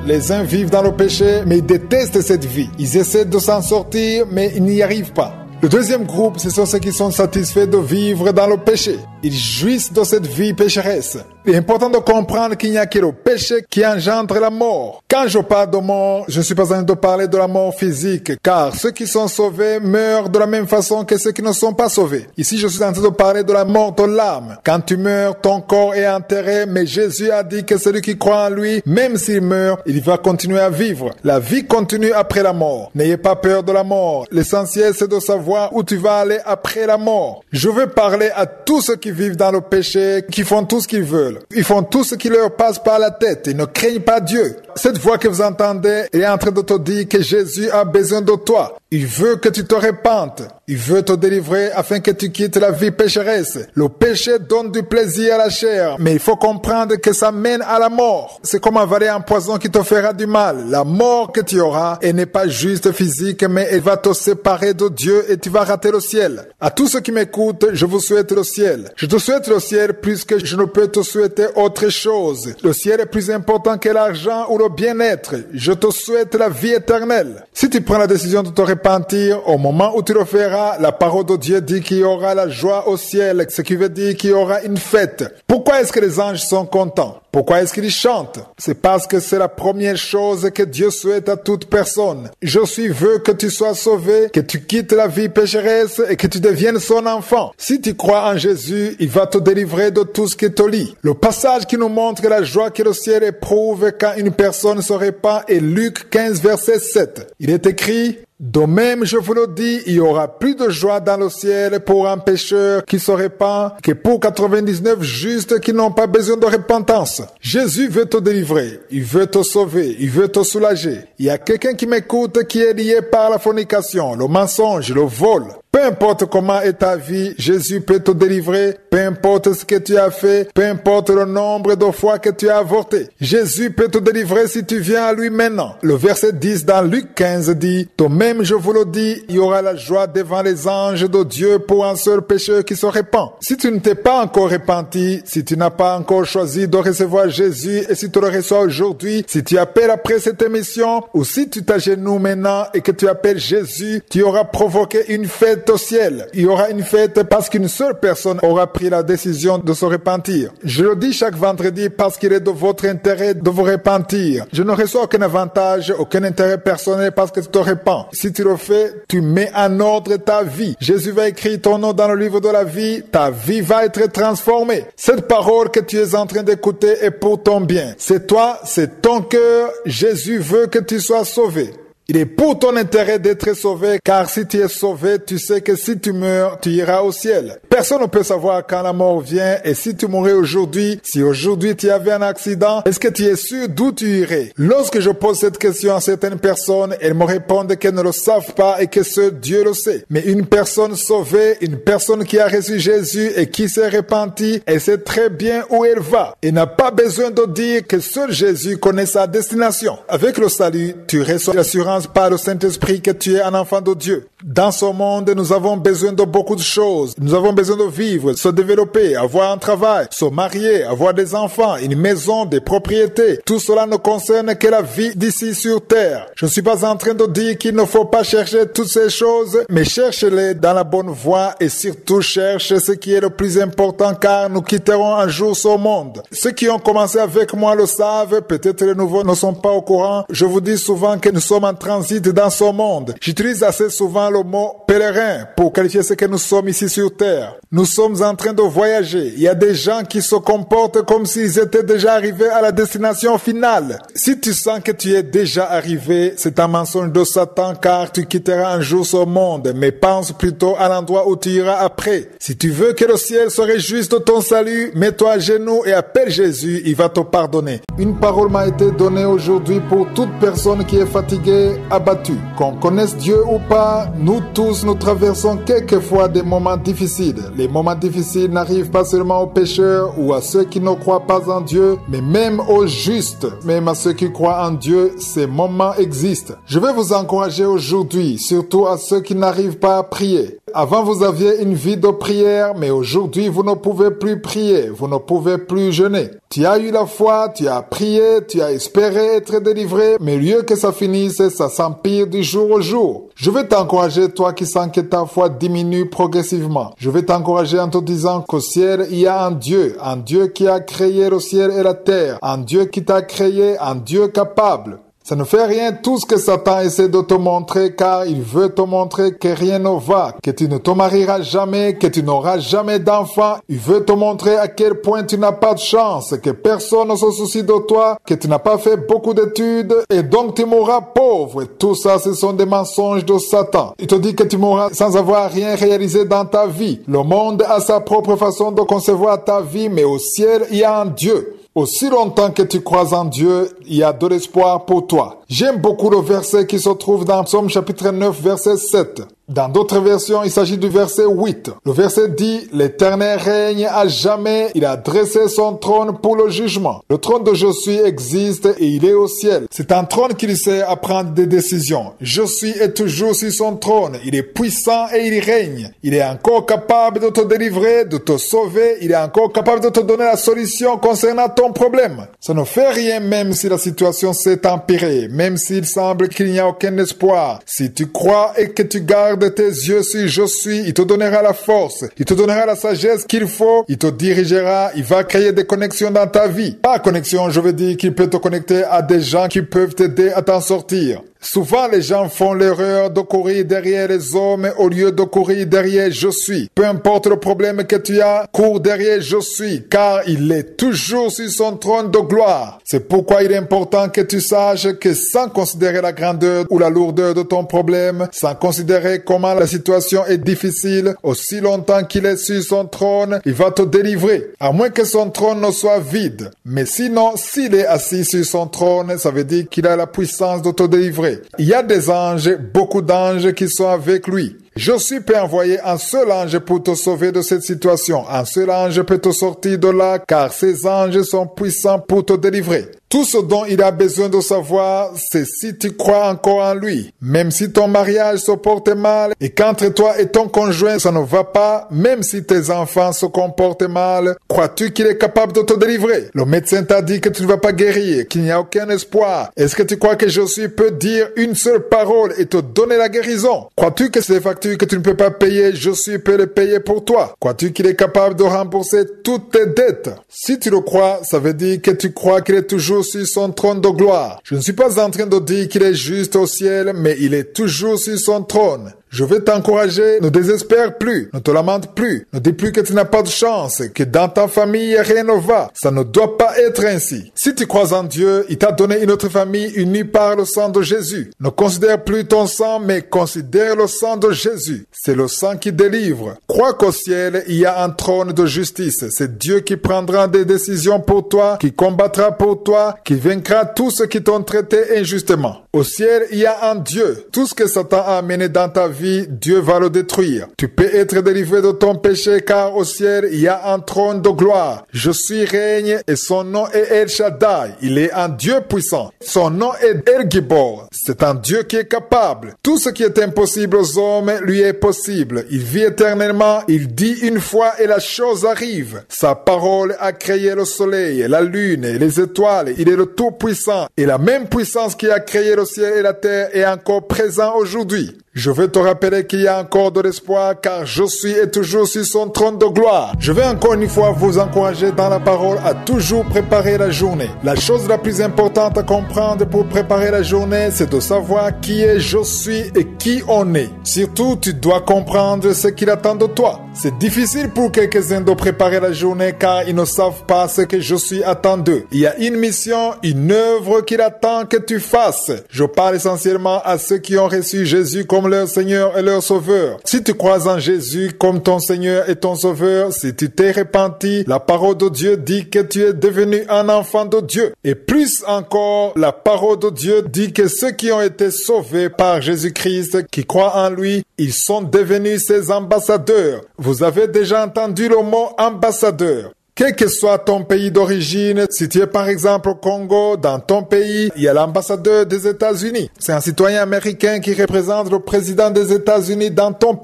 S1: Les uns vivent dans le péché, mais ils détestent cette vie. Ils essaient de s'en sortir, mais ils n'y arrivent pas. Le deuxième groupe, ce sont ceux qui sont satisfaits de vivre dans le péché. Ils jouissent de cette vie pécheresse. Il est important de comprendre qu'il n'y a que le péché qui engendre la mort. Quand je parle de mort, je ne suis pas en train de parler de la mort physique, car ceux qui sont sauvés meurent de la même façon que ceux qui ne sont pas sauvés. Ici, je suis en train de parler de la mort de l'âme. Quand tu meurs, ton corps est enterré, mais Jésus a dit que celui qui croit en lui, même s'il meurt, il va continuer à vivre. La vie continue après la mort. N'ayez pas peur de la mort. L'essentiel, c'est de savoir où tu vas aller après la mort. Je veux parler à tous ceux qui vivent dans le péché, qui font tout ce qu'ils veulent. Ils font tout ce qui leur passe par la tête. Ils ne craignent pas Dieu. Cette voix que vous entendez est en train de te dire que Jésus a besoin de toi. Il veut que tu te répandes. Il veut te délivrer afin que tu quittes la vie pécheresse. Le péché donne du plaisir à la chair, mais il faut comprendre que ça mène à la mort. C'est comme avaler un poison qui te fera du mal. La mort que tu auras, elle n'est pas juste physique, mais elle va te séparer de Dieu et tu vas rater le ciel. À tous ceux qui m'écoutent, je vous souhaite le ciel. Je te souhaite le ciel plus que je ne peux te souhaiter autre chose. Le ciel est plus important que l'argent ou le bien-être. Je te souhaite la vie éternelle. Si tu prends la décision de te repentir, au moment où tu le feras, la parole de Dieu dit qu'il y aura la joie au ciel, ce qui veut dire qu'il y aura une fête. Pourquoi est-ce que les anges sont contents? Pourquoi est-ce qu'ils chantent? C'est parce que c'est la première chose que Dieu souhaite à toute personne. Jésus veut que tu sois sauvé, que tu quittes la vie pécheresse et que tu deviennes son enfant. Si tu crois en Jésus, il va te délivrer de tout ce qui te lie. Le passage qui nous montre la joie que le ciel éprouve quand une personne se répand est Luc 15, verset 7. Il est écrit: de même, je vous le dis, il y aura plus de joie dans le ciel pour un pécheur qui se répand que pour 99 justes qui n'ont pas besoin de repentance. Jésus veut te délivrer, il veut te sauver, il veut te soulager. Il y a quelqu'un qui m'écoute qui est lié par la fornication, le mensonge, le vol. Peu importe comment est ta vie, Jésus peut te délivrer. Peu importe ce que tu as fait, peu importe le nombre de fois que tu as avorté. Jésus peut te délivrer si tu viens à lui maintenant. Le verset 10 dans Luc 15 dit: de même, je vous le dis, il y aura la joie devant les anges de Dieu pour un seul pécheur qui se répand. Si tu ne t'es pas encore repenti, si tu n'as pas encore choisi de recevoir Jésus et si tu le reçois aujourd'hui, si tu appelles après cette émission ou si tu t'agenouilles maintenant et que tu appelles Jésus, tu auras provoqué une fête au ciel. Il y aura une fête parce qu'une seule personne aura pris la décision de se repentir. Je le dis chaque vendredi parce qu'il est de votre intérêt de vous repentir. Je ne reçois aucun avantage, aucun intérêt personnel parce que tu te repens. Si tu le fais, tu mets en ordre ta vie. Jésus va écrire ton nom dans le livre de la vie. Ta vie va être transformée. Cette parole que tu es en train d'écouter est pour ton bien. C'est toi, c'est ton cœur. Jésus veut que tu sois sauvé. Il est pour ton intérêt d'être sauvé, car si tu es sauvé, tu sais que si tu meurs, tu iras au ciel. Personne ne peut savoir quand la mort vient, et si tu mourrais aujourd'hui, si aujourd'hui tu avais un accident, est-ce que tu es sûr d'où tu irais? Lorsque je pose cette question à certaines personnes, elles me répondent qu'elles ne le savent pas et que seul Dieu le sait. Mais une personne sauvée, une personne qui a reçu Jésus et qui s'est repentie, elle sait très bien où elle va. Elle n'a pas besoin de dire que seul Jésus connaît sa destination. Avec le salut, tu reçois l'assurance par le Saint-Esprit que tu es un enfant de Dieu. Dans ce monde, nous avons besoin de beaucoup de choses. Nous avons besoin de vivre, se développer, avoir un travail, se marier, avoir des enfants, une maison, des propriétés. Tout cela ne concerne que la vie d'ici sur terre. Je ne suis pas en train de dire qu'il ne faut pas chercher toutes ces choses, mais cherche-les dans la bonne voie et surtout cherche ce qui est le plus important car nous quitterons un jour ce monde. Ceux qui ont commencé avec moi le savent, peut-être les nouveaux ne sont pas au courant. Je vous dis souvent que nous sommes en transit dans ce monde. J'utilise assez souvent le mot pèlerin pour qualifier ce que nous sommes ici sur terre. Nous sommes en train de voyager. Il y a des gens qui se comportent comme s'ils étaient déjà arrivés à la destination finale. Si tu sens que tu es déjà arrivé, c'est un mensonge de Satan car tu quitteras un jour ce monde, mais pense plutôt à l'endroit où tu iras après. Si tu veux que le ciel se réjouisse de ton salut, mets-toi à genoux et appelle Jésus, il va te pardonner. Une parole m'a été donnée aujourd'hui pour toute personne qui est fatiguée, abattu. Qu'on connaisse Dieu ou pas, nous tous nous traversons quelquefois des moments difficiles. Les moments difficiles n'arrivent pas seulement aux pécheurs ou à ceux qui ne croient pas en Dieu, mais même aux justes, même à ceux qui croient en Dieu, ces moments existent. Je vais vous encourager aujourd'hui, surtout à ceux qui n'arrivent pas à prier. Avant, vous aviez une vie de prière, mais aujourd'hui, vous ne pouvez plus prier, vous ne pouvez plus jeûner. Tu as eu la foi, tu as prié, tu as espéré être délivré, mais au lieu que ça finisse, ça s'empire du jour au jour. Je vais t'encourager, toi qui sens que ta foi diminue progressivement. Je vais t'encourager en te disant qu'au ciel, il y a un Dieu qui a créé le ciel et la terre, un Dieu qui t'a créé, un Dieu capable. Ça ne fait rien tout ce que Satan essaie de te montrer, car il veut te montrer que rien ne va, que tu ne te marieras jamais, que tu n'auras jamais d'enfant. Il veut te montrer à quel point tu n'as pas de chance, que personne ne se soucie de toi, que tu n'as pas fait beaucoup d'études et donc tu mourras pauvre. Et tout ça, ce sont des mensonges de Satan. Il te dit que tu mourras sans avoir rien réalisé dans ta vie. Le monde a sa propre façon de concevoir ta vie, mais au ciel, il y a un Dieu. Aussi longtemps que tu crois en Dieu, il y a de l'espoir pour toi. J'aime beaucoup le verset qui se trouve dans Psaume chapitre 9, verset 7. Dans d'autres versions, il s'agit du verset 8. Le verset dit « L'Éternel règne à jamais, il a dressé son trône pour le jugement. » Le trône de Je suis existe et il est au ciel. C'est un trône qui sait à prendre des décisions. Je suis est toujours sur son trône. Il est puissant et il règne. Il est encore capable de te délivrer, de te sauver. Il est encore capable de te donner la solution concernant ton problème. Ça ne fait rien même si la situation s'est empirée, même s'il semble qu'il n'y a aucun espoir. Si tu crois et que tu gardes tes yeux sur Je suis, il te donnera la force, il te donnera la sagesse qu'il faut, il te dirigera, il va créer des connexions dans ta vie. Pas connexion, je veux dire qu'il peut te connecter à des gens qui peuvent t'aider à t'en sortir. Souvent, les gens font l'erreur de courir derrière les hommes au lieu de courir derrière Je suis. Peu importe le problème que tu as, cours derrière Je suis, car il est toujours sur son trône de gloire. C'est pourquoi il est important que tu saches que sans considérer la grandeur ou la lourdeur de ton problème, sans considérer comment la situation est difficile, aussi longtemps qu'il est sur son trône, il va te délivrer. À moins que son trône ne soit vide. Mais sinon, s'il est assis sur son trône, ça veut dire qu'il a la puissance de te délivrer. Il y a des anges, beaucoup d'anges qui sont avec lui. Je suis peut envoyer un seul ange pour te sauver de cette situation. Un seul ange peut te sortir de là, car ces anges sont puissants pour te délivrer. Tout ce dont il a besoin de savoir, c'est si tu crois encore en lui. Même si ton mariage se porte mal et qu'entre toi et ton conjoint ça ne va pas, même si tes enfants se comportent mal, crois-tu qu'il est capable de te délivrer? Le médecin t'a dit que tu ne vas pas guérir, qu'il n'y a aucun espoir. Est-ce que tu crois que Je suis peut dire une seule parole et te donner la guérison? Crois-tu que ces factures que tu ne peux pas payer, Je suis peut les payer pour toi? Crois-tu qu'il est capable de rembourser toutes tes dettes? Si tu le crois, ça veut dire que tu crois qu'il est toujours sur son trône de gloire. Je ne suis pas en train de dire qu'il est juste au ciel, mais il est toujours sur son trône. Je vais t'encourager, ne désespère plus, ne te lamente plus, ne dis plus que tu n'as pas de chance, que dans ta famille rien ne va. Ça ne doit pas être ainsi. Si tu crois en Dieu, il t'a donné une autre famille unie par le sang de Jésus. Ne considère plus ton sang, mais considère le sang de Jésus. C'est le sang qui délivre. Crois qu'au ciel, il y a un trône de justice. C'est Dieu qui prendra des décisions pour toi, qui combattra pour toi, qui vaincra tous ceux qui t'ont traité injustement. Au ciel, il y a un Dieu. Tout ce que Satan a amené dans ta vie, Dieu va le détruire. Tu peux être délivré de ton péché, car au ciel, il y a un trône de gloire. Je suis règne et son nom est El Shaddai. Il est un Dieu puissant. Son nom est El Gibor. C'est un Dieu qui est capable. Tout ce qui est impossible aux hommes lui est possible. Il vit éternellement. Il dit une fois et la chose arrive. Sa parole a créé le soleil, la lune et les étoiles. Il est le Tout-Puissant. Et la même puissance qui a créé le ciel et la terre est encore présent aujourd'hui. Je veux te rappeler qu'il y a encore de l'espoir, car Je suis est toujours sur son trône de gloire. Je vais encore une fois vous encourager dans la parole à toujours préparer la journée. La chose la plus importante à comprendre pour préparer la journée, c'est de savoir qui est Je suis et qui on est. Surtout, tu dois comprendre ce qu'il attend de toi. C'est difficile pour quelques-uns de préparer la journée car ils ne savent pas ce que Je suis attend d'eux. Il y a une mission, une œuvre qu'il attend que tu fasses. Je parle essentiellement à ceux qui ont reçu Jésus comme leur Seigneur et leur Sauveur. Si tu crois en Jésus comme ton Seigneur et ton Sauveur, si tu t'es repenti, la parole de Dieu dit que tu es devenu un enfant de Dieu. Et plus encore, la parole de Dieu dit que ceux qui ont été sauvés par Jésus-Christ, qui croient en lui, ils sont devenus ses ambassadeurs. Vous avez déjà entendu le mot ambassadeur. Quel que soit ton pays d'origine, si tu es par exemple au Congo, dans ton pays, il y a l'ambassadeur des États-Unis. C'est un citoyen américain qui représente le président des États-Unis dans ton pays.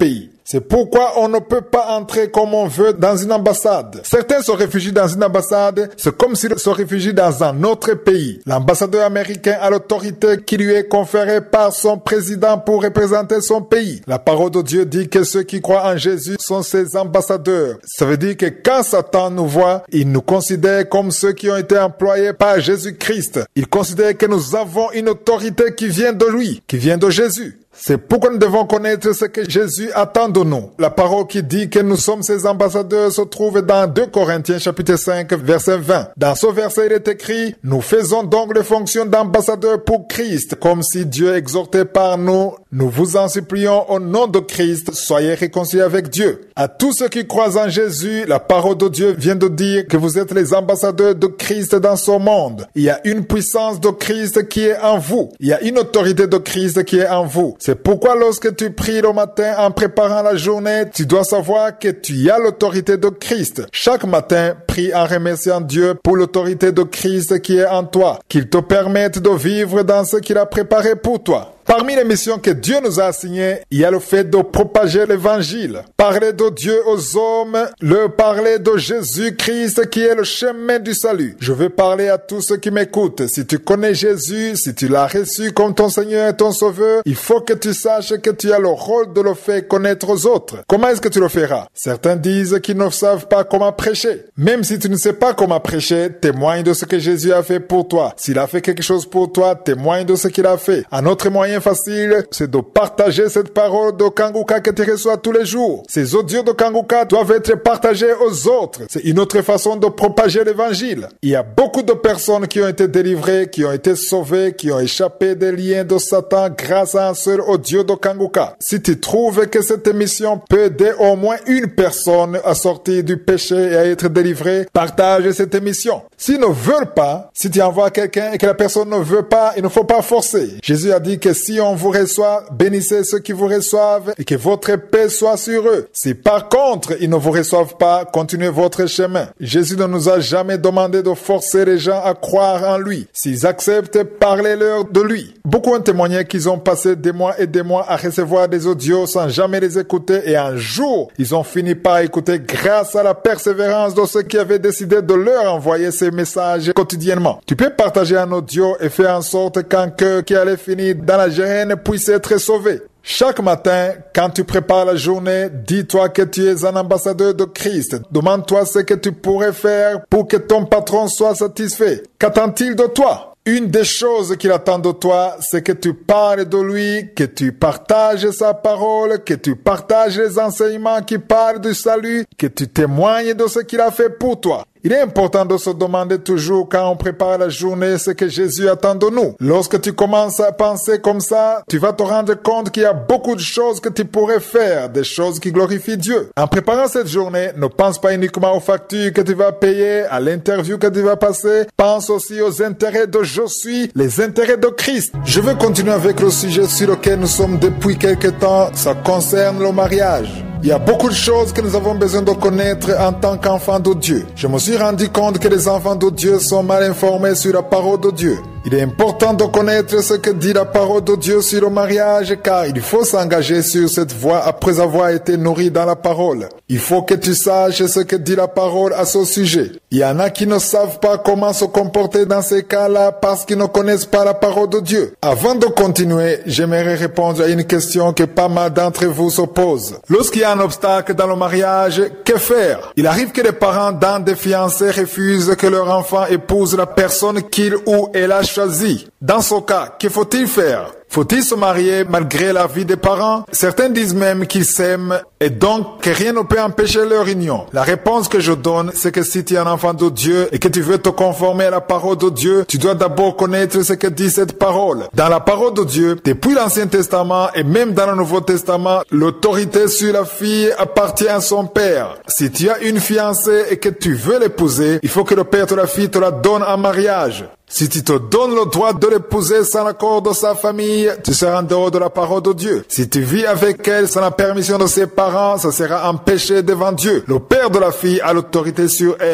S1: C'est pourquoi on ne peut pas entrer comme on veut dans une ambassade. Certains se réfugient dans une ambassade, c'est comme s'ils se réfugient dans un autre pays. L'ambassadeur américain a l'autorité qui lui est conférée par son président pour représenter son pays. La parole de Dieu dit que ceux qui croient en Jésus sont ses ambassadeurs. Ça veut dire que quand Satan nous voit, il nous considère comme ceux qui ont été employés par Jésus-Christ. Il considère que nous avons une autorité qui vient de lui, qui vient de Jésus. C'est pourquoi nous devons connaître ce que Jésus attend de nous. La parole qui dit que nous sommes ses ambassadeurs se trouve dans 2 Corinthiens chapitre 5 verset 20. Dans ce verset il est écrit: nous faisons donc les fonctions d'ambassadeurs pour Christ, comme si Dieu exhortait par nous. Nous vous en supplions au nom de Christ, soyez réconciliés avec Dieu. À tous ceux qui croient en Jésus, la parole de Dieu vient de dire que vous êtes les ambassadeurs de Christ dans ce monde. Il y a une puissance de Christ qui est en vous. Il y a une autorité de Christ qui est en vous. C'est pourquoi lorsque tu pries le matin en préparant la journée, tu dois savoir que tu as l'autorité de Christ. Chaque matin, prie en remerciant Dieu pour l'autorité de Christ qui est en toi, qu'il te permette de vivre dans ce qu'il a préparé pour toi. Parmi les missions que Dieu nous a assignées, il y a le fait de propager l'évangile. Parler de Dieu aux hommes, leur parler de Jésus-Christ qui est le chemin du salut. Je veux parler à tous ceux qui m'écoutent. Si tu connais Jésus, si tu l'as reçu comme ton Seigneur et ton Sauveur, il faut que tu saches que tu as le rôle de le faire connaître aux autres. Comment est-ce que tu le feras? Certains disent qu'ils ne savent pas comment prêcher. Même si tu ne sais pas comment prêcher, témoigne de ce que Jésus a fait pour toi. S'il a fait quelque chose pour toi, témoigne de ce qu'il a fait. Un autre moyen facile, c'est de partager cette parole de Kanguka que tu reçois tous les jours. Ces audios de Kanguka doivent être partagés aux autres. C'est une autre façon de propager l'évangile. Il y a beaucoup de personnes qui ont été délivrées, qui ont été sauvées, qui ont échappé des liens de Satan grâce à un seul audio de Kanguka. Si tu trouves que cette émission peut aider au moins une personne à sortir du péché et à être délivrée, partage cette émission. S'ils ne veulent pas, si tu envoies quelqu'un et que la personne ne veut pas, il ne faut pas forcer. Jésus a dit que si on vous reçoit, bénissez ceux qui vous reçoivent et que votre paix soit sur eux. Si par contre ils ne vous reçoivent pas, continuez votre chemin. Jésus ne nous a jamais demandé de forcer les gens à croire en lui. S'ils acceptent, parlez-leur de lui. Beaucoup ont témoigné qu'ils ont passé des mois et des mois à recevoir des audios sans jamais les écouter et un jour, ils ont fini par écouter grâce à la persévérance de ceux qui avaient décidé de leur envoyer ces messages quotidiennement. Tu peux partager un audio et faire en sorte qu'un cœur qui allait finir dans la géhenne puisse être sauvé. Chaque matin, quand tu prépares la journée, dis-toi que tu es un ambassadeur de Christ. Demande-toi ce que tu pourrais faire pour que ton patron soit satisfait. Qu'attend-il de toi? Une des choses qu'il attend de toi, c'est que tu parles de lui, que tu partages sa parole, que tu partages les enseignements qui parlent du salut, que tu témoignes de ce qu'il a fait pour toi. Il est important de se demander toujours quand on prépare la journée ce que Jésus attend de nous. Lorsque tu commences à penser comme ça, tu vas te rendre compte qu'il y a beaucoup de choses que tu pourrais faire, des choses qui glorifient Dieu. En préparant cette journée, ne pense pas uniquement aux factures que tu vas payer, à l'interview que tu vas passer. Pense aussi aux intérêts de je suis, les intérêts de Christ. Je veux continuer avec le sujet sur lequel nous sommes depuis quelque temps. Ça concerne le mariage. Il y a beaucoup de choses que nous avons besoin de connaître en tant qu'enfants de Dieu. Je me suis rendu compte que les enfants de Dieu sont mal informés sur la parole de Dieu. Il est important de connaître ce que dit la parole de Dieu sur le mariage, car il faut s'engager sur cette voie après avoir été nourri dans la parole. Il faut que tu saches ce que dit la parole à ce sujet. Il y en a qui ne savent pas comment se comporter dans ces cas-là parce qu'ils ne connaissent pas la parole de Dieu. Avant de continuer, j'aimerais répondre à une question que pas mal d'entre vous se posent. Lorsqu'il y a un obstacle dans le mariage, que faire? Il arrive que les parents dans des fiançailles refusent que leur enfant épouse la personne qu'il ou elle a choisi. Dans ce cas, que faut-il faire? Faut-il se marier malgré la vie des parents? Certains disent même qu'ils s'aiment et donc que rien ne peut empêcher leur union. La réponse que je donne, c'est que si tu es un enfant de Dieu et que tu veux te conformer à la parole de Dieu, tu dois d'abord connaître ce que dit cette parole. Dans la parole de Dieu, depuis l'Ancien Testament et même dans le Nouveau Testament, l'autorité sur la fille appartient à son père. Si tu as une fiancée et que tu veux l'épouser, il faut que le père de la fille te la donne en mariage. Si tu te donnes le droit de l'épouser sans l'accord de sa famille, tu seras en dehors de la parole de Dieu. Si tu vis avec elle sans la permission de ses parents, ça sera un péché devant Dieu. Le père de la fille a l'autorité sur elle.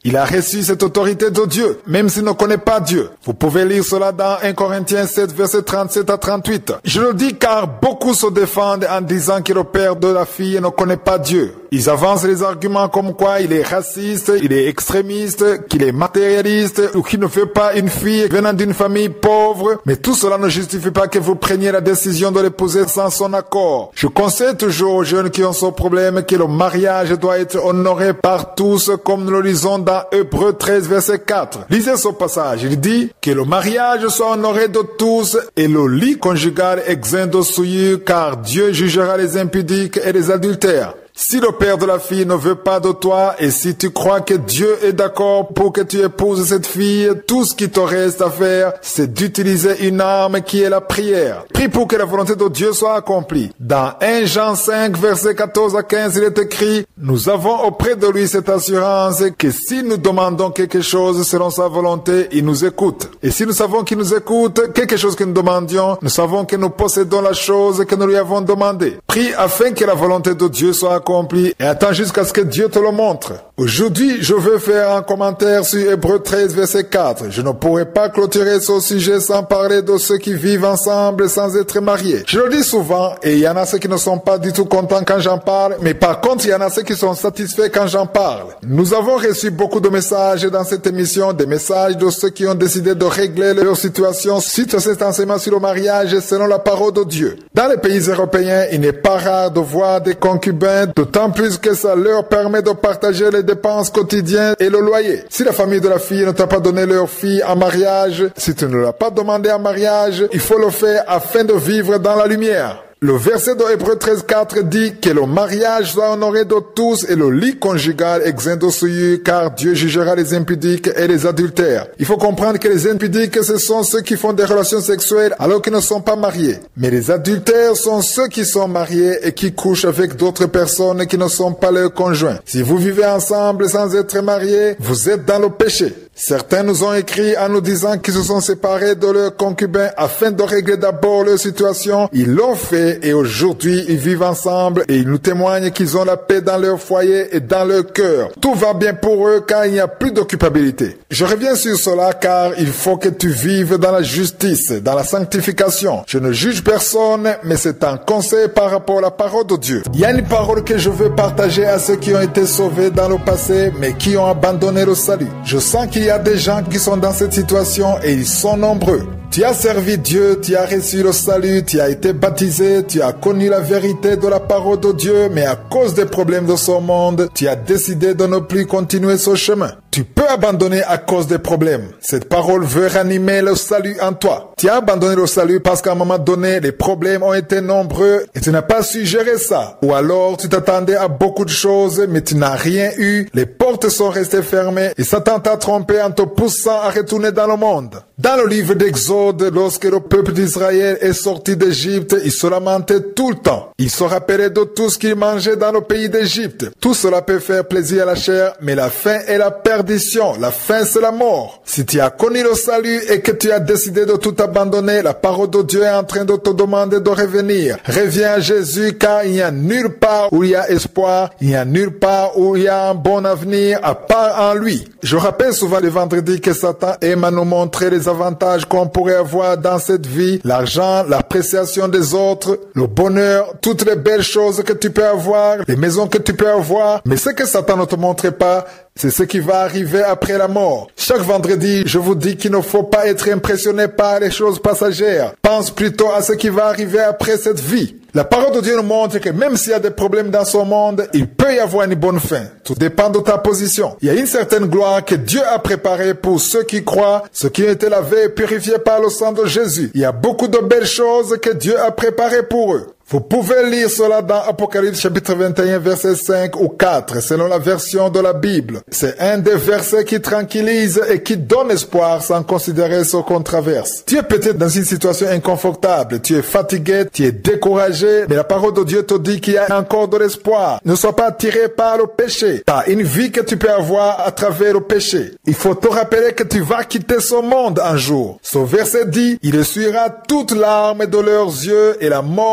S1: Il a reçu cette autorité de Dieu, même s'il ne connaît pas Dieu. Vous pouvez lire cela dans 1 Corinthiens 7, versets 37 à 38. Je le dis car beaucoup se défendent en disant que le père de la fille ne connaît pas Dieu. Ils avancent les arguments comme quoi il est raciste, il est extrémiste, qu'il est matérialiste ou qu'il ne fait pas une fille venant d'une famille pauvre. Mais tout cela ne justifie pas que vous preniez la décision de l'épouser sans son accord. Je conseille toujours aux jeunes qui ont ce problème que le mariage doit être honoré par tous comme nous le lisons dans Hébreux 13 verset 4. Lisez ce passage. Il dit que le mariage soit honoré de tous et le lit conjugal exempt de souillure car Dieu jugera les impudiques et les adultères. Si le père de la fille ne veut pas de toi et si tu crois que Dieu est d'accord pour que tu épouses cette fille, tout ce qui te reste à faire, c'est d'utiliser une arme qui est la prière. Prie pour que la volonté de Dieu soit accomplie. Dans 1 Jean 5, versets 14 à 15, il est écrit, « Nous avons auprès de lui cette assurance que si nous demandons quelque chose selon sa volonté, il nous écoute. Et si nous savons qu'il nous écoute, quelque chose que nous demandions, nous savons que nous possédons la chose que nous lui avons demandée. Prie afin que la volonté de Dieu soit accomplie et attends jusqu'à ce que Dieu te le montre. » Aujourd'hui, je veux faire un commentaire sur Hébreux 13, verset 4. Je ne pourrais pas clôturer ce sujet sans parler de ceux qui vivent ensemble sans être mariés. Je le dis souvent, et il y en a ceux qui ne sont pas du tout contents quand j'en parle, mais par contre, il y en a ceux qui sont satisfaits quand j'en parle. Nous avons reçu beaucoup de messages dans cette émission, des messages de ceux qui ont décidé de régler leur situation suite à cet enseignement sur le mariage selon la parole de Dieu. Dans les pays européens, il n'est pas rare de voir des concubins, d'autant plus que ça leur permet de partager les dépenses quotidiennes et le loyer. Si la famille de la fille ne t'a pas donné leur fille en mariage, si tu ne l'as pas demandé en mariage, il faut le faire afin de vivre dans la lumière. Le verset de Hébreux 13.4 dit que le mariage soit honoré de tous et le lit conjugal exempt de souillure car Dieu jugera les impudiques et les adultères. Il faut comprendre que les impudiques, ce sont ceux qui font des relations sexuelles alors qu'ils ne sont pas mariés. Mais les adultères sont ceux qui sont mariés et qui couchent avec d'autres personnes qui ne sont pas leurs conjoints. Si vous vivez ensemble sans être mariés, vous êtes dans le péché. Certains nous ont écrit en nous disant qu'ils se sont séparés de leurs concubins afin de régler d'abord leur situation. Ils l'ont fait et aujourd'hui ils vivent ensemble et ils nous témoignent qu'ils ont la paix dans leur foyer et dans leur cœur. Tout va bien pour eux car il n'y a plus de culpabilité. Je reviens sur cela car il faut que tu vives dans la justice, dans la sanctification. Je ne juge personne, mais c'est un conseil par rapport à la parole de Dieu. Il y a une parole que je veux partager à ceux qui ont été sauvés dans le passé mais qui ont abandonné le salut. Je sens qu'il y a des gens qui sont dans cette situation et ils sont nombreux. Tu as servi Dieu, tu as reçu le salut, tu as été baptisé, tu as connu la vérité de la parole de Dieu, mais à cause des problèmes de ce monde, tu as décidé de ne plus continuer ce chemin. Tu peux abandonner à cause des problèmes. Cette parole veut ranimer le salut en toi. Tu as abandonné le salut parce qu'à un moment donné, les problèmes ont été nombreux et tu n'as pas su gérer ça. Ou alors, tu t'attendais à beaucoup de choses, mais tu n'as rien eu. Les portes sont restées fermées et Satan t'a trompé en te poussant à retourner dans le monde. Dans le livre d'Exode, lorsque le peuple d'Israël est sorti d'Égypte, il se lamentait tout le temps. Il se rappelait de tout ce qu'il mangeait dans le pays d'Égypte. Tout cela peut faire plaisir à la chair, mais la faim est la perdition. La faim, c'est la mort. Si tu as connu le salut et que tu as décidé de tout abandonner, la parole de Dieu est en train de te demander de revenir. Reviens à Jésus car il n'y a nulle part où il y a espoir, il n'y a nulle part où il y a un bon avenir à part en lui. Je rappelle souvent les vendredis que Satan aime à nous montrer les avantages qu'on pourrait avoir dans cette vie, l'argent, l'appréciation des autres, le bonheur, toutes les belles choses que tu peux avoir, les maisons que tu peux avoir. Mais ce que Satan ne te montre pas, c'est ce qui va arriver après la mort. Chaque vendredi, je vous dis qu'il ne faut pas être impressionné par les choses passagères. Pense plutôt à ce qui va arriver après cette vie. La parole de Dieu nous montre que même s'il y a des problèmes dans ce monde, il peut y avoir une bonne fin. Tout dépend de ta position. Il y a une certaine gloire que Dieu a préparée pour ceux qui croient, ceux qui ont été lavés et purifiés par le sang de Jésus. Il y a beaucoup de belles choses que Dieu a préparées pour eux. Vous pouvez lire cela dans Apocalypse chapitre 21 verset 5 ou 4 selon la version de la Bible. C'est un des versets qui tranquillise et qui donne espoir sans considérer ce qu'on traverse. Tu es peut-être dans une situation inconfortable, tu es fatigué, tu es découragé, mais la parole de Dieu te dit qu'il y a encore de l'espoir. Ne sois pas attiré par le péché. Tu as une vie que tu peux avoir à travers le péché. Il faut te rappeler que tu vas quitter ce monde un jour. Ce verset dit, il essuiera toutes larmes de leurs yeux et la mort ne sera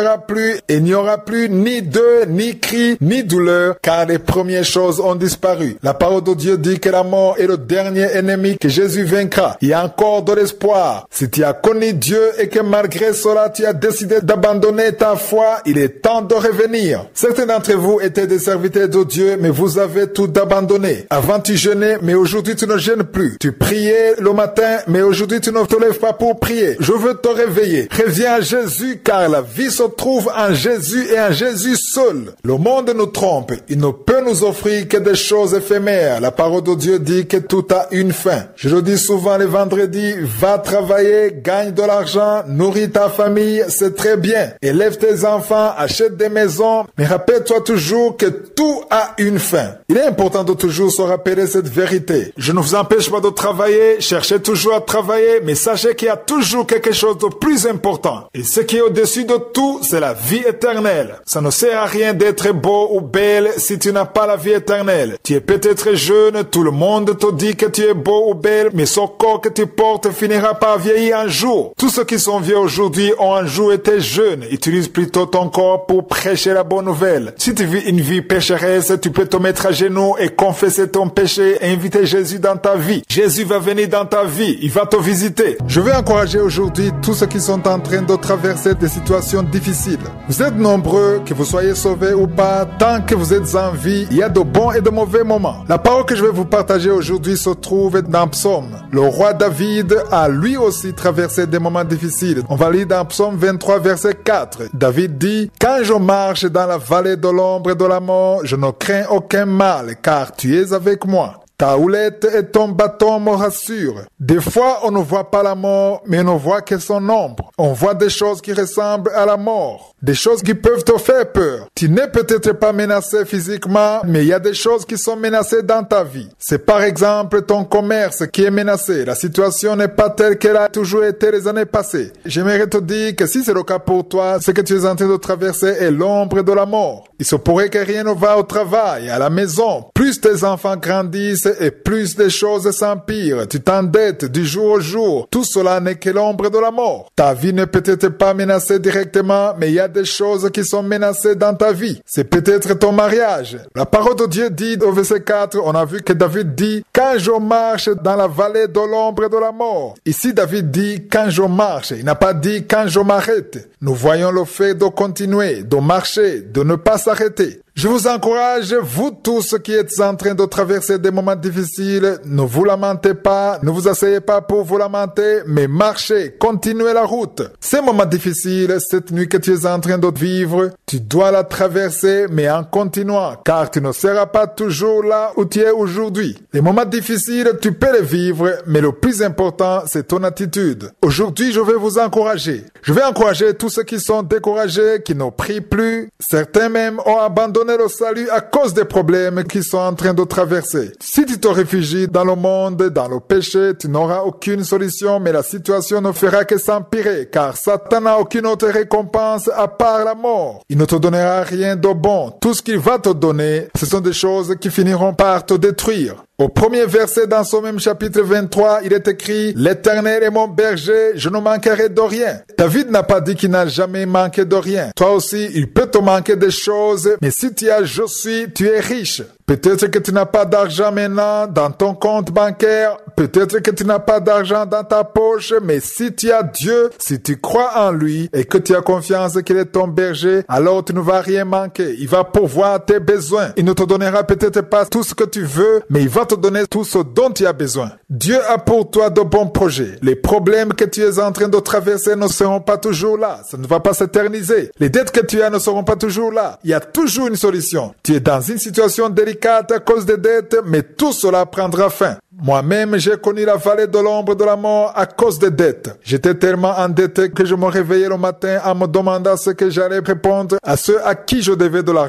S1: sera plus, et il n'y aura plus ni deuil, ni cri, ni douleur, car les premières choses ont disparu. La parole de Dieu dit que la mort est le dernier ennemi que Jésus vaincra. Il y a encore de l'espoir. Si tu as connu Dieu et que malgré cela tu as décidé d'abandonner ta foi, il est temps de revenir. Certains d'entre vous étaient des serviteurs de Dieu, mais vous avez tout abandonné. Avant tu jeûnais, mais aujourd'hui tu ne jeûnes plus. Tu priais le matin, mais aujourd'hui tu ne te lèves pas pour prier. Je veux te réveiller. Reviens à Jésus, car la vie se trouve en Jésus et en Jésus seul. Le monde nous trompe. Il ne peut nous offrir que des choses éphémères. La parole de Dieu dit que tout a une fin. Je le dis souvent les vendredis, va travailler, gagne de l'argent, nourris ta famille, c'est très bien. Élève tes enfants, achète des maisons, mais rappelle-toi toujours que tout a une fin. Il est important de toujours se rappeler cette vérité. Je ne vous empêche pas de travailler, cherchez toujours à travailler, mais sachez qu'il y a toujours quelque chose de plus important. Et ce qui est au-dessus de tout, c'est la vie éternelle. Ça ne sert à rien d'être beau ou belle si tu n'as pas la vie éternelle. Tu es peut-être jeune, tout le monde te dit que tu es beau ou belle, mais ce corps que tu portes finira par vieillir un jour. Tous ceux qui sont vieux aujourd'hui ont un jour été jeunes. Utilise plutôt ton corps pour prêcher la bonne nouvelle. Si tu vis une vie pécheresse, tu peux te mettre à genoux et confesser ton péché et inviter Jésus dans ta vie. Jésus va venir dans ta vie. Il va te visiter. Je veux encourager aujourd'hui tous ceux qui sont en train de traverser des situations difficiles. Vous êtes nombreux, que vous soyez sauvés ou pas, tant que vous êtes en vie, il y a de bons et de mauvais moments. La parole que je vais vous partager aujourd'hui se trouve dans Psaume. Le roi David a lui aussi traversé des moments difficiles. On va lire dans Psaume 23, verset 4. David dit, « Quand je marche dans la vallée de l'ombre de la mort, je ne crains aucun mal, car tu es avec moi. Ta houlette et ton bâton me rassurent. » Des fois, on ne voit pas la mort, mais on ne voit que son ombre. On voit des choses qui ressemblent à la mort. Des choses qui peuvent te faire peur. Tu n'es peut-être pas menacé physiquement, mais il y a des choses qui sont menacées dans ta vie. C'est par exemple ton commerce qui est menacé. La situation n'est pas telle qu'elle a toujours été les années passées. J'aimerais te dire que si c'est le cas pour toi, ce que tu es en train de traverser est l'ombre de la mort. Il se pourrait que rien ne va au travail, à la maison. Plus tes enfants grandissent et plus des choses s'empirent. Tu t'endettes du jour au jour. Tout cela n'est que l'ombre de la mort. Ta vie n'est peut-être pas menacée directement, mais il y a des choses qui sont menacées dans ta vie. C'est peut-être ton mariage. La parole de Dieu dit au verset 4, on a vu que David dit « Quand je marche dans la vallée de l'ombre de la mort ». Ici, David dit « Quand je marche ». Il n'a pas dit « Quand je m'arrête ». Nous voyons le fait de continuer, de marcher, de ne pas s'arrêter. Je vous encourage, vous tous qui êtes en train de traverser des moments difficiles, ne vous lamentez pas, ne vous asseyez pas pour vous lamenter, mais marchez, continuez la route. Ces moments difficiles, cette nuit que tu es en train de vivre, tu dois la traverser, mais en continuant, car tu ne seras pas toujours là où tu es aujourd'hui. Les moments difficiles, tu peux les vivre, mais le plus important, c'est ton attitude. Aujourd'hui, je vais vous encourager. Je vais encourager tous ceux qui sont découragés, qui ne prient plus. Certains même ont abandonné le salut à cause des problèmes qu'ils sont en train de traverser. Si tu te réfugies dans le monde, dans le péché, tu n'auras aucune solution, mais la situation ne fera que s'empirer, car Satan n'a aucune autre récompense à part la mort. Il ne te donnera rien de bon. Tout ce qu'il va te donner, ce sont des choses qui finiront par te détruire. Au premier verset dans ce même chapitre 23, il est écrit « L'Éternel est mon berger, je ne manquerai de rien ». David n'a pas dit qu'il n'a jamais manqué de rien. Toi aussi, il peut te manquer des choses, mais si tu as « Je suis », tu es riche. Peut-être que tu n'as pas d'argent maintenant dans ton compte bancaire. Peut-être que tu n'as pas d'argent dans ta poche. Mais si tu as Dieu, si tu crois en lui et que tu as confiance qu'il est ton berger, alors tu ne vas rien manquer. Il va pourvoir tes besoins. Il ne te donnera peut-être pas tout ce que tu veux, mais il va te donner tout ce dont tu as besoin. Dieu a pour toi de bons projets. Les problèmes que tu es en train de traverser ne seront pas toujours là. Ça ne va pas s'éterniser. Les dettes que tu as ne seront pas toujours là. Il y a toujours une solution. Tu es dans une situation délicate à cause des dettes, mais tout cela prendra fin. Moi-même, j'ai connu la vallée de l'ombre de la mort à cause des dettes. J'étais tellement endetté que je me réveillais le matin en me demandant ce que j'allais répondre à ceux à qui je devais de l'argent.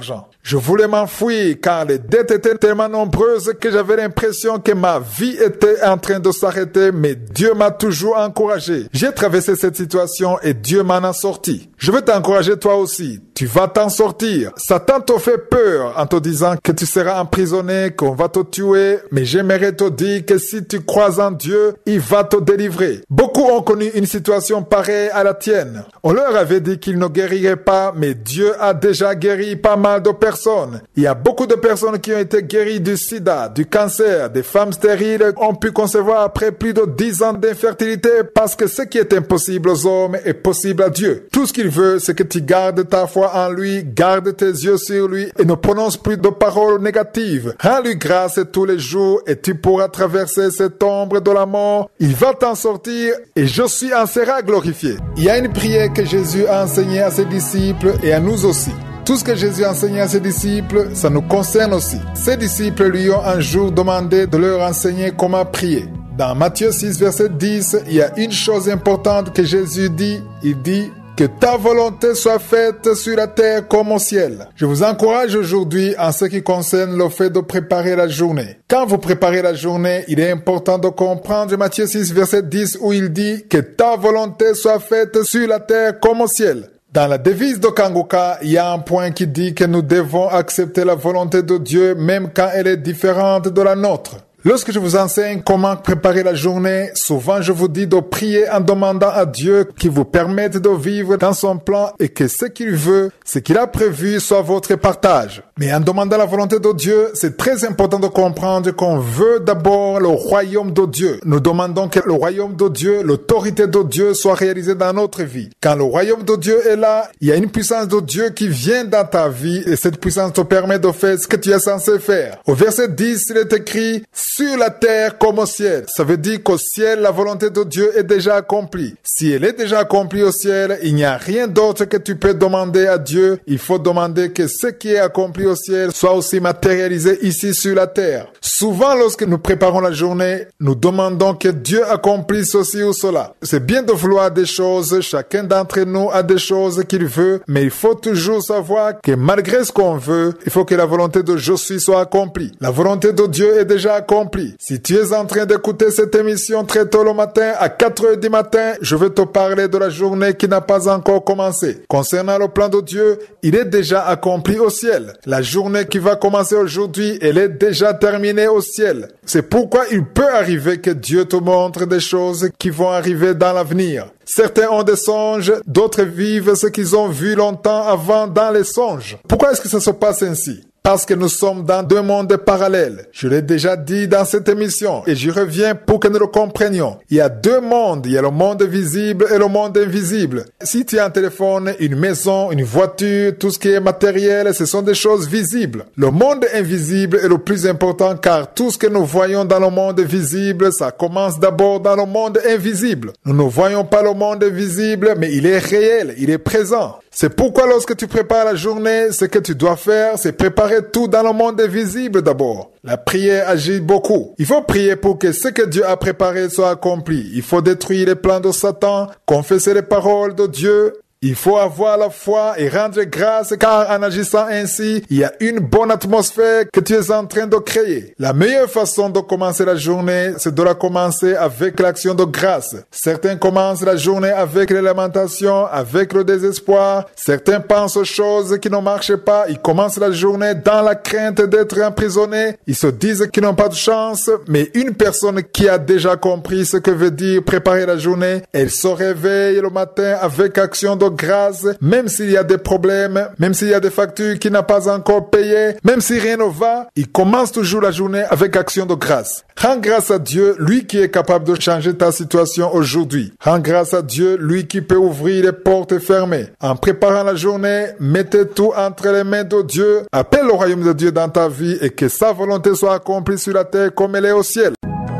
S1: Je voulais m'enfuir car les dettes étaient tellement nombreuses que j'avais l'impression que ma vie était en train de s'arrêter, mais Dieu m'a toujours encouragé. J'ai traversé cette situation et Dieu m'en a sorti. Je veux t'encourager toi aussi. Tu vas t'en sortir. Satan te fait peur en te disant que tu seras emprisonné, qu'on va te tuer, mais j'aimerais te dire que si tu crois en Dieu, il va te délivrer. Beaucoup ont connu une situation pareille à la tienne. On leur avait dit qu'ils ne guériraient pas, mais Dieu a déjà guéri pas mal de personnes. Il y a beaucoup de personnes qui ont été guéries du sida, du cancer, des femmes stériles ont pu concevoir après plus de 10 ans d'infertilité parce que ce qui est impossible aux hommes est possible à Dieu. Tout ce qu'il veut, c'est que tu gardes ta foi en lui, garde tes yeux sur lui et ne prononce plus de paroles négatives. Rends-lui grâce tous les jours et tu pourras traverser cette ombre de la mort. Il va t'en sortir et Josué en sera glorifié. Il y a une prière que Jésus a enseignée à ses disciples et à nous aussi. Tout ce que Jésus a enseigné à ses disciples, ça nous concerne aussi. Ses disciples lui ont un jour demandé de leur enseigner comment prier. Dans Matthieu 6, verset 10, il y a une chose importante que Jésus dit. Il dit que ta volonté soit faite sur la terre comme au ciel. Je vous encourage aujourd'hui en ce qui concerne le fait de préparer la journée. Quand vous préparez la journée, il est important de comprendre Matthieu 6, verset 10 où il dit que ta volonté soit faite sur la terre comme au ciel. Dans la devise de Kanguka, il y a un point qui dit que nous devons accepter la volonté de Dieu même quand elle est différente de la nôtre. Lorsque je vous enseigne comment préparer la journée, souvent je vous dis de prier en demandant à Dieu qu'il vous permette de vivre dans son plan et que ce qu'il veut, ce qu'il a prévu soit votre partage. Mais en demandant la volonté de Dieu, c'est très important de comprendre qu'on veut d'abord le royaume de Dieu. Nous demandons que le royaume de Dieu, l'autorité de Dieu soit réalisée dans notre vie. Quand le royaume de Dieu est là, il y a une puissance de Dieu qui vient dans ta vie et cette puissance te permet de faire ce que tu es censé faire. Au verset 10, il est écrit « Sur la terre comme au ciel ». Ça veut dire qu'au ciel, la volonté de Dieu est déjà accomplie. Si elle est déjà accomplie au ciel, il n'y a rien d'autre que tu peux demander à Dieu. Il faut demander que ce qui est accompli au ciel soit aussi matérialisé ici sur la terre. Souvent, lorsque nous préparons la journée, nous demandons que Dieu accomplisse ceci ou cela. C'est bien de vouloir des choses. Chacun d'entre nous a des choses qu'il veut, mais il faut toujours savoir que malgré ce qu'on veut, il faut que la volonté de Josué soit accomplie. La volonté de Dieu est déjà accomplie. Si tu es en train d'écouter cette émission très tôt le matin, à 4 heures du matin, je vais te parler de la journée qui n'a pas encore commencé. Concernant le plan de Dieu, il est déjà accompli au ciel. La journée qui va commencer aujourd'hui, elle est déjà terminée au ciel. C'est pourquoi il peut arriver que Dieu te montre des choses qui vont arriver dans l'avenir. Certains ont des songes, d'autres vivent ce qu'ils ont vu longtemps avant dans les songes. Pourquoi est-ce que ça se passe ainsi? Parce que nous sommes dans deux mondes parallèles. Je l'ai déjà dit dans cette émission et j'y reviens pour que nous le comprenions. Il y a deux mondes. Il y a le monde visible et le monde invisible. Si tu as un téléphone, une maison, une voiture, tout ce qui est matériel, ce sont des choses visibles. Le monde invisible est le plus important car tout ce que nous voyons dans le monde visible, ça commence d'abord dans le monde invisible. Nous ne voyons pas le monde visible, mais il est réel, il est présent. C'est pourquoi lorsque tu prépares la journée, ce que tu dois faire, c'est préparer tout dans le monde visible d'abord. La prière agit beaucoup. Il faut prier pour que ce que Dieu a préparé soit accompli. Il faut détruire les plans de Satan, confesser les paroles de Dieu. Il faut avoir la foi et rendre grâce car en agissant ainsi, il y a une bonne atmosphère que tu es en train de créer. La meilleure façon de commencer la journée, c'est de la commencer avec l'action de grâce. Certains commencent la journée avec les lamentations, avec le désespoir. Certains pensent aux choses qui ne marchent pas. Ils commencent la journée dans la crainte d'être emprisonnés. Ils se disent qu'ils n'ont pas de chance. Mais une personne qui a déjà compris ce que veut dire préparer la journée, elle se réveille le matin avec action de grâce, même s'il y a des problèmes, même s'il y a des factures qu'il n'a pas encore payées, même si rien ne va, il commence toujours la journée avec action de grâce. Rends grâce à Dieu, lui qui est capable de changer ta situation aujourd'hui. Rends grâce à Dieu, lui qui peut ouvrir les portes fermées. En préparant la journée, mettez tout entre les mains de Dieu. Appelle le royaume de Dieu dans ta vie et que sa volonté soit accomplie sur la terre comme elle est au ciel.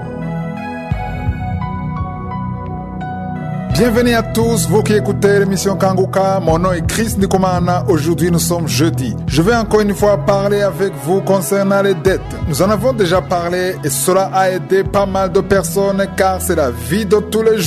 S1: Bienvenue à tous, vous qui écoutez l'émission Kanguka. Mon nom est Chris Ndikumana. Aujourd'hui, nous sommes jeudi. Je vais encore une fois parler avec vous concernant les dettes. Nous en avons déjà parlé et cela a aidé pas mal de personnes car c'est la vie de tous les jours.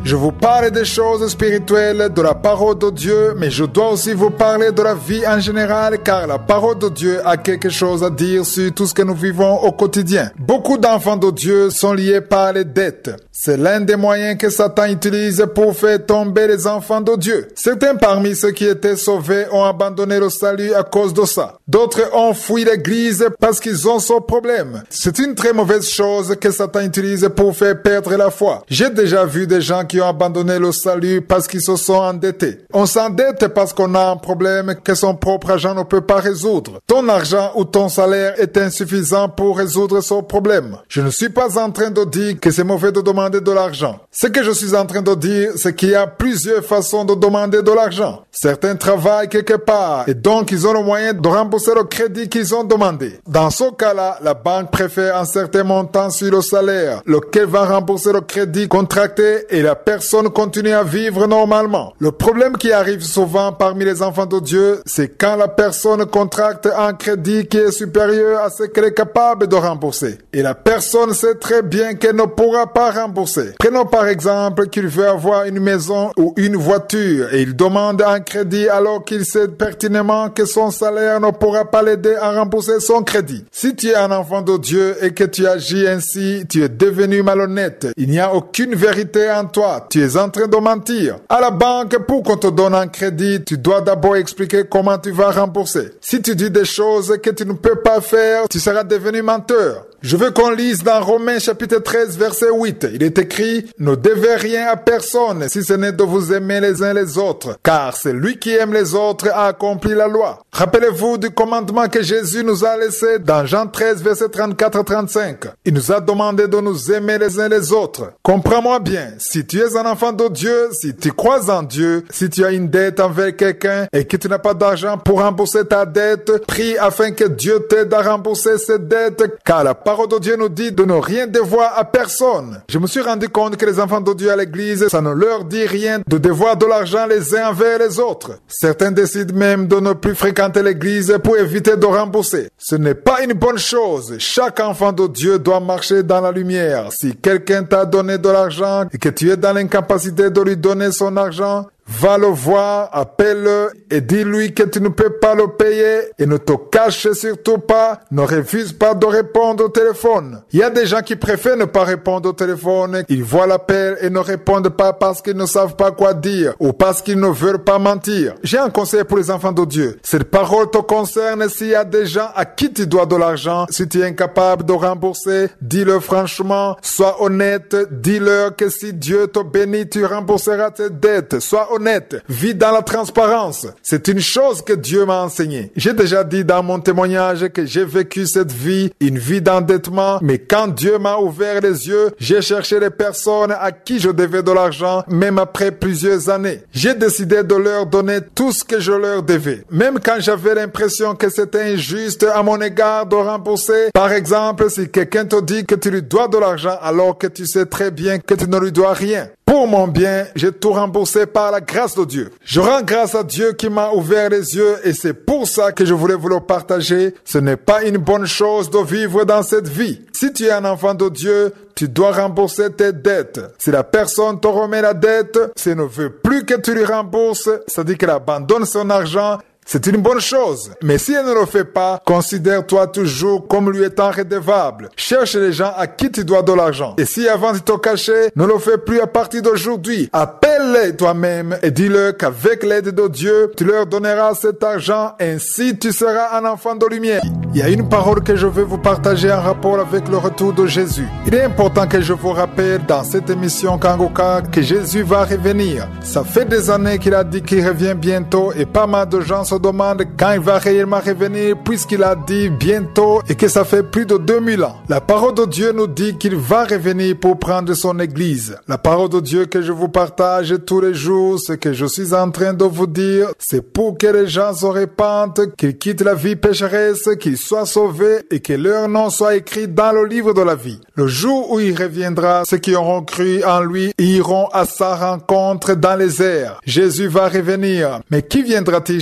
S1: Je vous parle des choses spirituelles, de la parole de Dieu, mais je dois aussi vous parler de la vie en général, car la parole de Dieu a quelque chose à dire sur tout ce que nous vivons au quotidien. Beaucoup d'enfants de Dieu sont liés par les dettes. C'est l'un des moyens que Satan utilise pour faire tomber les enfants de Dieu. Certains parmi ceux qui étaient sauvés ont abandonné le salut à cause de ça. D'autres ont fui l'église parce qu'ils ont ce problème. C'est une très mauvaise chose que Satan utilise pour faire perdre la foi. J'ai déjà vu des gens qui ont abandonné le salut parce qu'ils se sont endettés. On s'endette parce qu'on a un problème que son propre argent ne peut pas résoudre. Ton argent ou ton salaire est insuffisant pour résoudre ce problème. Je ne suis pas en train de dire que c'est mauvais de demander de l'argent. Ce que je suis en train de dire, c'est qu'il y a plusieurs façons de demander de l'argent. Certains travaillent quelque part et donc ils ont le moyen de rembourser le crédit qu'ils ont demandé. Dans ce cas-là, la banque préfère un certain montant sur le salaire, lequel va rembourser le crédit contracté et la personne continue à vivre normalement. Le problème qui arrive souvent parmi les enfants de Dieu, c'est quand la personne contracte un crédit qui est supérieur à ce qu'elle est capable de rembourser. Et la personne sait très bien qu'elle ne pourra pas rembourser. Prenons par exemple qu'il veut avoir une maison ou une voiture et il demande un crédit alors qu'il sait pertinemment que son salaire ne pourra pas l'aider à rembourser son crédit. Si tu es un enfant de Dieu et que tu agis ainsi, tu es devenu malhonnête. Il n'y a aucune vérité en toi. Tu es en train de mentir. À la banque, pour qu'on te donne un crédit, tu dois d'abord expliquer comment tu vas rembourser. Si tu dis des choses que tu ne peux pas faire, tu seras devenu menteur. Je veux qu'on lise dans Romains chapitre 13 verset 8. Il est écrit « Ne devez rien à personne si ce n'est de vous aimer les uns les autres, car celui qui aime les autres a accompli la loi. » Rappelez-vous du commandement que Jésus nous a laissé dans Jean 13 verset 34-35. Il nous a demandé de nous aimer les uns les autres. Comprends-moi bien, si tu es un enfant de Dieu, si tu crois en Dieu, si tu as une dette envers quelqu'un et que tu n'as pas d'argent pour rembourser ta dette, prie afin que Dieu t'aide à rembourser cette dette, car la parole de Dieu nous dit de ne rien devoir à personne. Je me suis rendu compte que les enfants de Dieu à l'église, ça ne leur dit rien de devoir de l'argent les uns envers les autres. Certains décident même de ne plus fréquenter l'église pour éviter de rembourser. Ce n'est pas une bonne chose. Chaque enfant de Dieu doit marcher dans la lumière. Si quelqu'un t'a donné de l'argent et que tu es dans l'incapacité de lui donner son argent, va le voir, appelle-le et dis-lui que tu ne peux pas le payer et ne te cache surtout pas, ne refuse pas de répondre au téléphone. Il y a des gens qui préfèrent ne pas répondre au téléphone, ils voient l'appel et ne répondent pas parce qu'ils ne savent pas quoi dire ou parce qu'ils ne veulent pas mentir. J'ai un conseil pour les enfants de Dieu. Cette parole te concerne s'il y a des gens à qui tu dois de l'argent. Si tu es incapable de rembourser, dis-le franchement, sois honnête, dis-leur que si Dieu te bénit, tu rembourseras tes dettes. Sois honnête, vis dans la transparence. C'est une chose que Dieu m'a enseignée. J'ai déjà dit dans mon témoignage que j'ai vécu cette vie, une vie d'endettement, mais quand Dieu m'a ouvert les yeux, j'ai cherché les personnes à qui je devais de l'argent, même après plusieurs années. J'ai décidé de leur donner tout ce que je leur devais. Même quand j'avais l'impression que c'était injuste à mon égard de rembourser. Par exemple, si quelqu'un te dit que tu lui dois de l'argent alors que tu sais très bien que tu ne lui dois rien. Pour mon bien, j'ai tout remboursé par la grâce de Dieu. Je rends grâce à Dieu qui m'a ouvert les yeux et c'est pour ça que je voulais vous le partager. Ce n'est pas une bonne chose de vivre dans cette vie. Si tu es un enfant de Dieu, tu dois rembourser tes dettes. Si la personne te remet la dette, si elle ne veut plus que tu lui rembourses, c'est-à-dire qu'elle abandonne son argent, c'est une bonne chose. Mais si elle ne le fait pas, considère-toi toujours comme lui étant redevable. Cherche les gens à qui tu dois de l'argent. Et si avant de te cacher, ne le fais plus à partir d'aujourd'hui. Appelle-les toi-même et dis-leur qu'avec l'aide de Dieu, tu leur donneras cet argent. Ainsi, tu seras un enfant de lumière. Il y a une parole que je veux vous partager en rapport avec le retour de Jésus. Il est important que je vous rappelle dans cette émission Kangoka que Jésus va revenir. Ça fait des années qu'il a dit qu'il revient bientôt et pas mal de gens se demandent quand il va réellement revenir puisqu'il a dit bientôt et que ça fait plus de 2000 ans. La parole de Dieu nous dit qu'il va revenir pour prendre son église. La parole de Dieu que je vous partage tous les jours, ce que je suis en train de vous dire, c'est pour que les gens se répandent, qu'ils quittent la vie pécheresse, qu'ils soient sauvés et que leur nom soit écrit dans le livre de la vie. Le jour où il reviendra, ceux qui auront cru en lui iront à sa rencontre dans les airs. Jésus va revenir. Mais qui viendra-t-il chercher?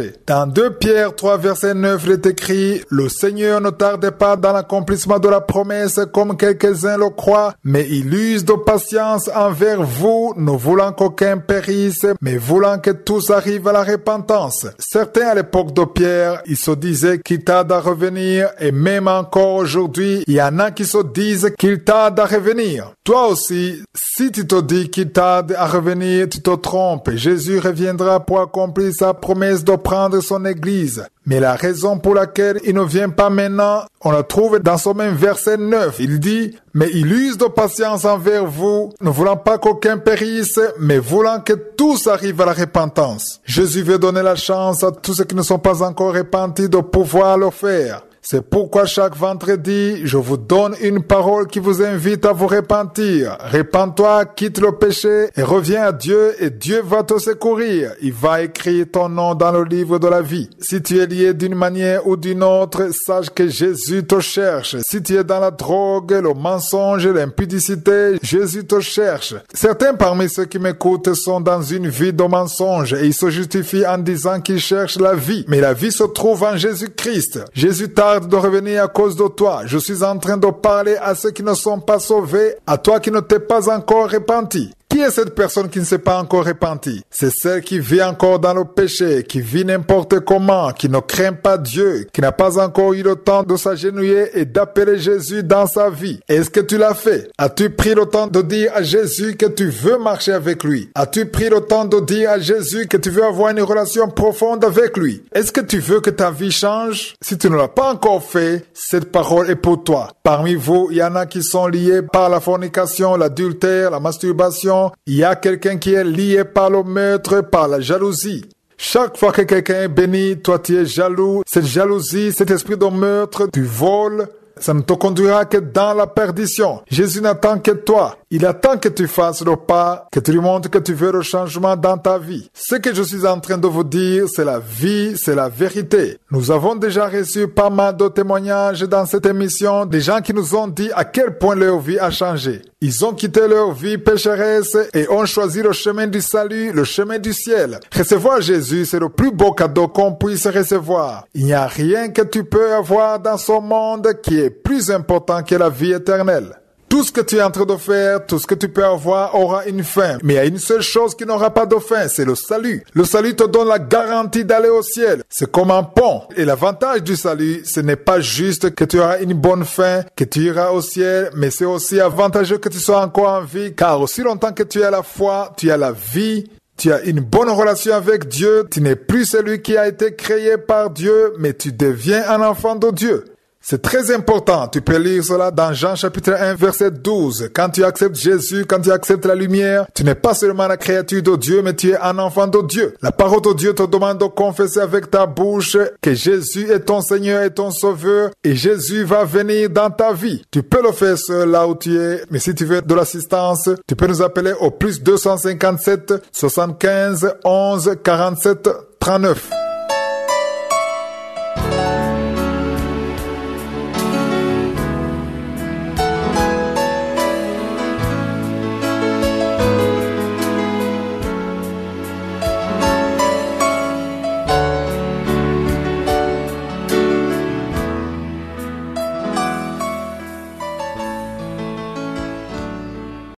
S1: péché. Dans 2 Pierre 3 verset 9, il est écrit « Le Seigneur ne tarde pas dans l'accomplissement de la promesse comme quelques-uns le croient, mais il use de patience envers vous, ne voulant qu'aucun périsse, mais voulant que tous arrivent à la repentance. » Certains à l'époque de Pierre, ils se disaient qu'il tarde à revenir, et même encore aujourd'hui, il y en a qui se disent qu'il tarde à revenir. Toi aussi, si tu te dis qu'il tarde à revenir, tu te trompes. Jésus reviendra pour accomplir sa promesse de prendre son église. Mais la raison pour laquelle il ne vient pas maintenant, on la trouve dans ce même verset 9. Il dit « Mais il use de patience envers vous, ne voulant pas qu'aucun périsse, mais voulant que tous arrivent à la repentance. » Jésus veut donner la chance à tous ceux qui ne sont pas encore repentis de pouvoir le faire. C'est pourquoi chaque vendredi, je vous donne une parole qui vous invite à vous repentir. Repens-toi, quitte le péché et reviens à Dieu et Dieu va te secourir. Il va écrire ton nom dans le livre de la vie. Si tu es lié d'une manière ou d'une autre, sache que Jésus te cherche. Si tu es dans la drogue, le mensonge, l'impudicité, Jésus te cherche. Certains parmi ceux qui m'écoutent sont dans une vie de mensonge et ils se justifient en disant qu'ils cherchent la vie. Mais la vie se trouve en Jésus-Christ. Jésus tarde de revenir à cause de toi. Je suis en train de parler à ceux qui ne sont pas sauvés, à toi qui ne t'es pas encore repenti. Qui est cette personne qui ne s'est pas encore repentie? C'est celle qui vit encore dans le péché, qui vit n'importe comment, qui ne craint pas Dieu, qui n'a pas encore eu le temps de s'agenouiller et d'appeler Jésus dans sa vie. Est-ce que tu l'as fait? As-tu pris le temps de dire à Jésus que tu veux marcher avec lui? As-tu pris le temps de dire à Jésus que tu veux avoir une relation profonde avec lui? Est-ce que tu veux que ta vie change? Si tu ne l'as pas encore fait, cette parole est pour toi. Parmi vous, il y en a qui sont liés par la fornication, l'adultère, la masturbation. Il y a quelqu'un qui est lié par le meurtre, par la jalousie. Chaque fois que quelqu'un est béni, toi tu es jaloux. Cette jalousie, cet esprit de meurtre, du vol, ça ne te conduira que dans la perdition. Jésus n'attend que toi. Il attend que tu fasses le pas, que tu lui montres que tu veux le changement dans ta vie. Ce que je suis en train de vous dire, c'est la vie, c'est la vérité. Nous avons déjà reçu pas mal de témoignages dans cette émission, des gens qui nous ont dit à quel point leur vie a changé. Ils ont quitté leur vie pécheresse et ont choisi le chemin du salut, le chemin du ciel. Recevoir Jésus, c'est le plus beau cadeau qu'on puisse recevoir. Il n'y a rien que tu peux avoir dans ce monde qui est plus important que la vie éternelle. Tout ce que tu es en train de faire, tout ce que tu peux avoir aura une fin. Mais il y a une seule chose qui n'aura pas de fin, c'est le salut. Le salut te donne la garantie d'aller au ciel. C'est comme un pont. Et l'avantage du salut, ce n'est pas juste que tu auras une bonne fin, que tu iras au ciel, mais c'est aussi avantageux que tu sois encore en vie, car aussi longtemps que tu as la foi, tu as la vie. Tu as une bonne relation avec Dieu. Tu n'es plus celui qui a été créé par Dieu, mais tu deviens un enfant de Dieu. C'est très important. Tu peux lire cela dans Jean chapitre 1 verset 12. Quand tu acceptes Jésus, quand tu acceptes la lumière, tu n'es pas seulement la créature de Dieu, mais tu es un enfant de Dieu. La parole de Dieu te demande de confesser avec ta bouche que Jésus est ton Seigneur et ton Sauveur et Jésus va venir dans ta vie. Tu peux le faire seul là où tu es, mais si tu veux de l'assistance, tu peux nous appeler au +257 75 11 47 39.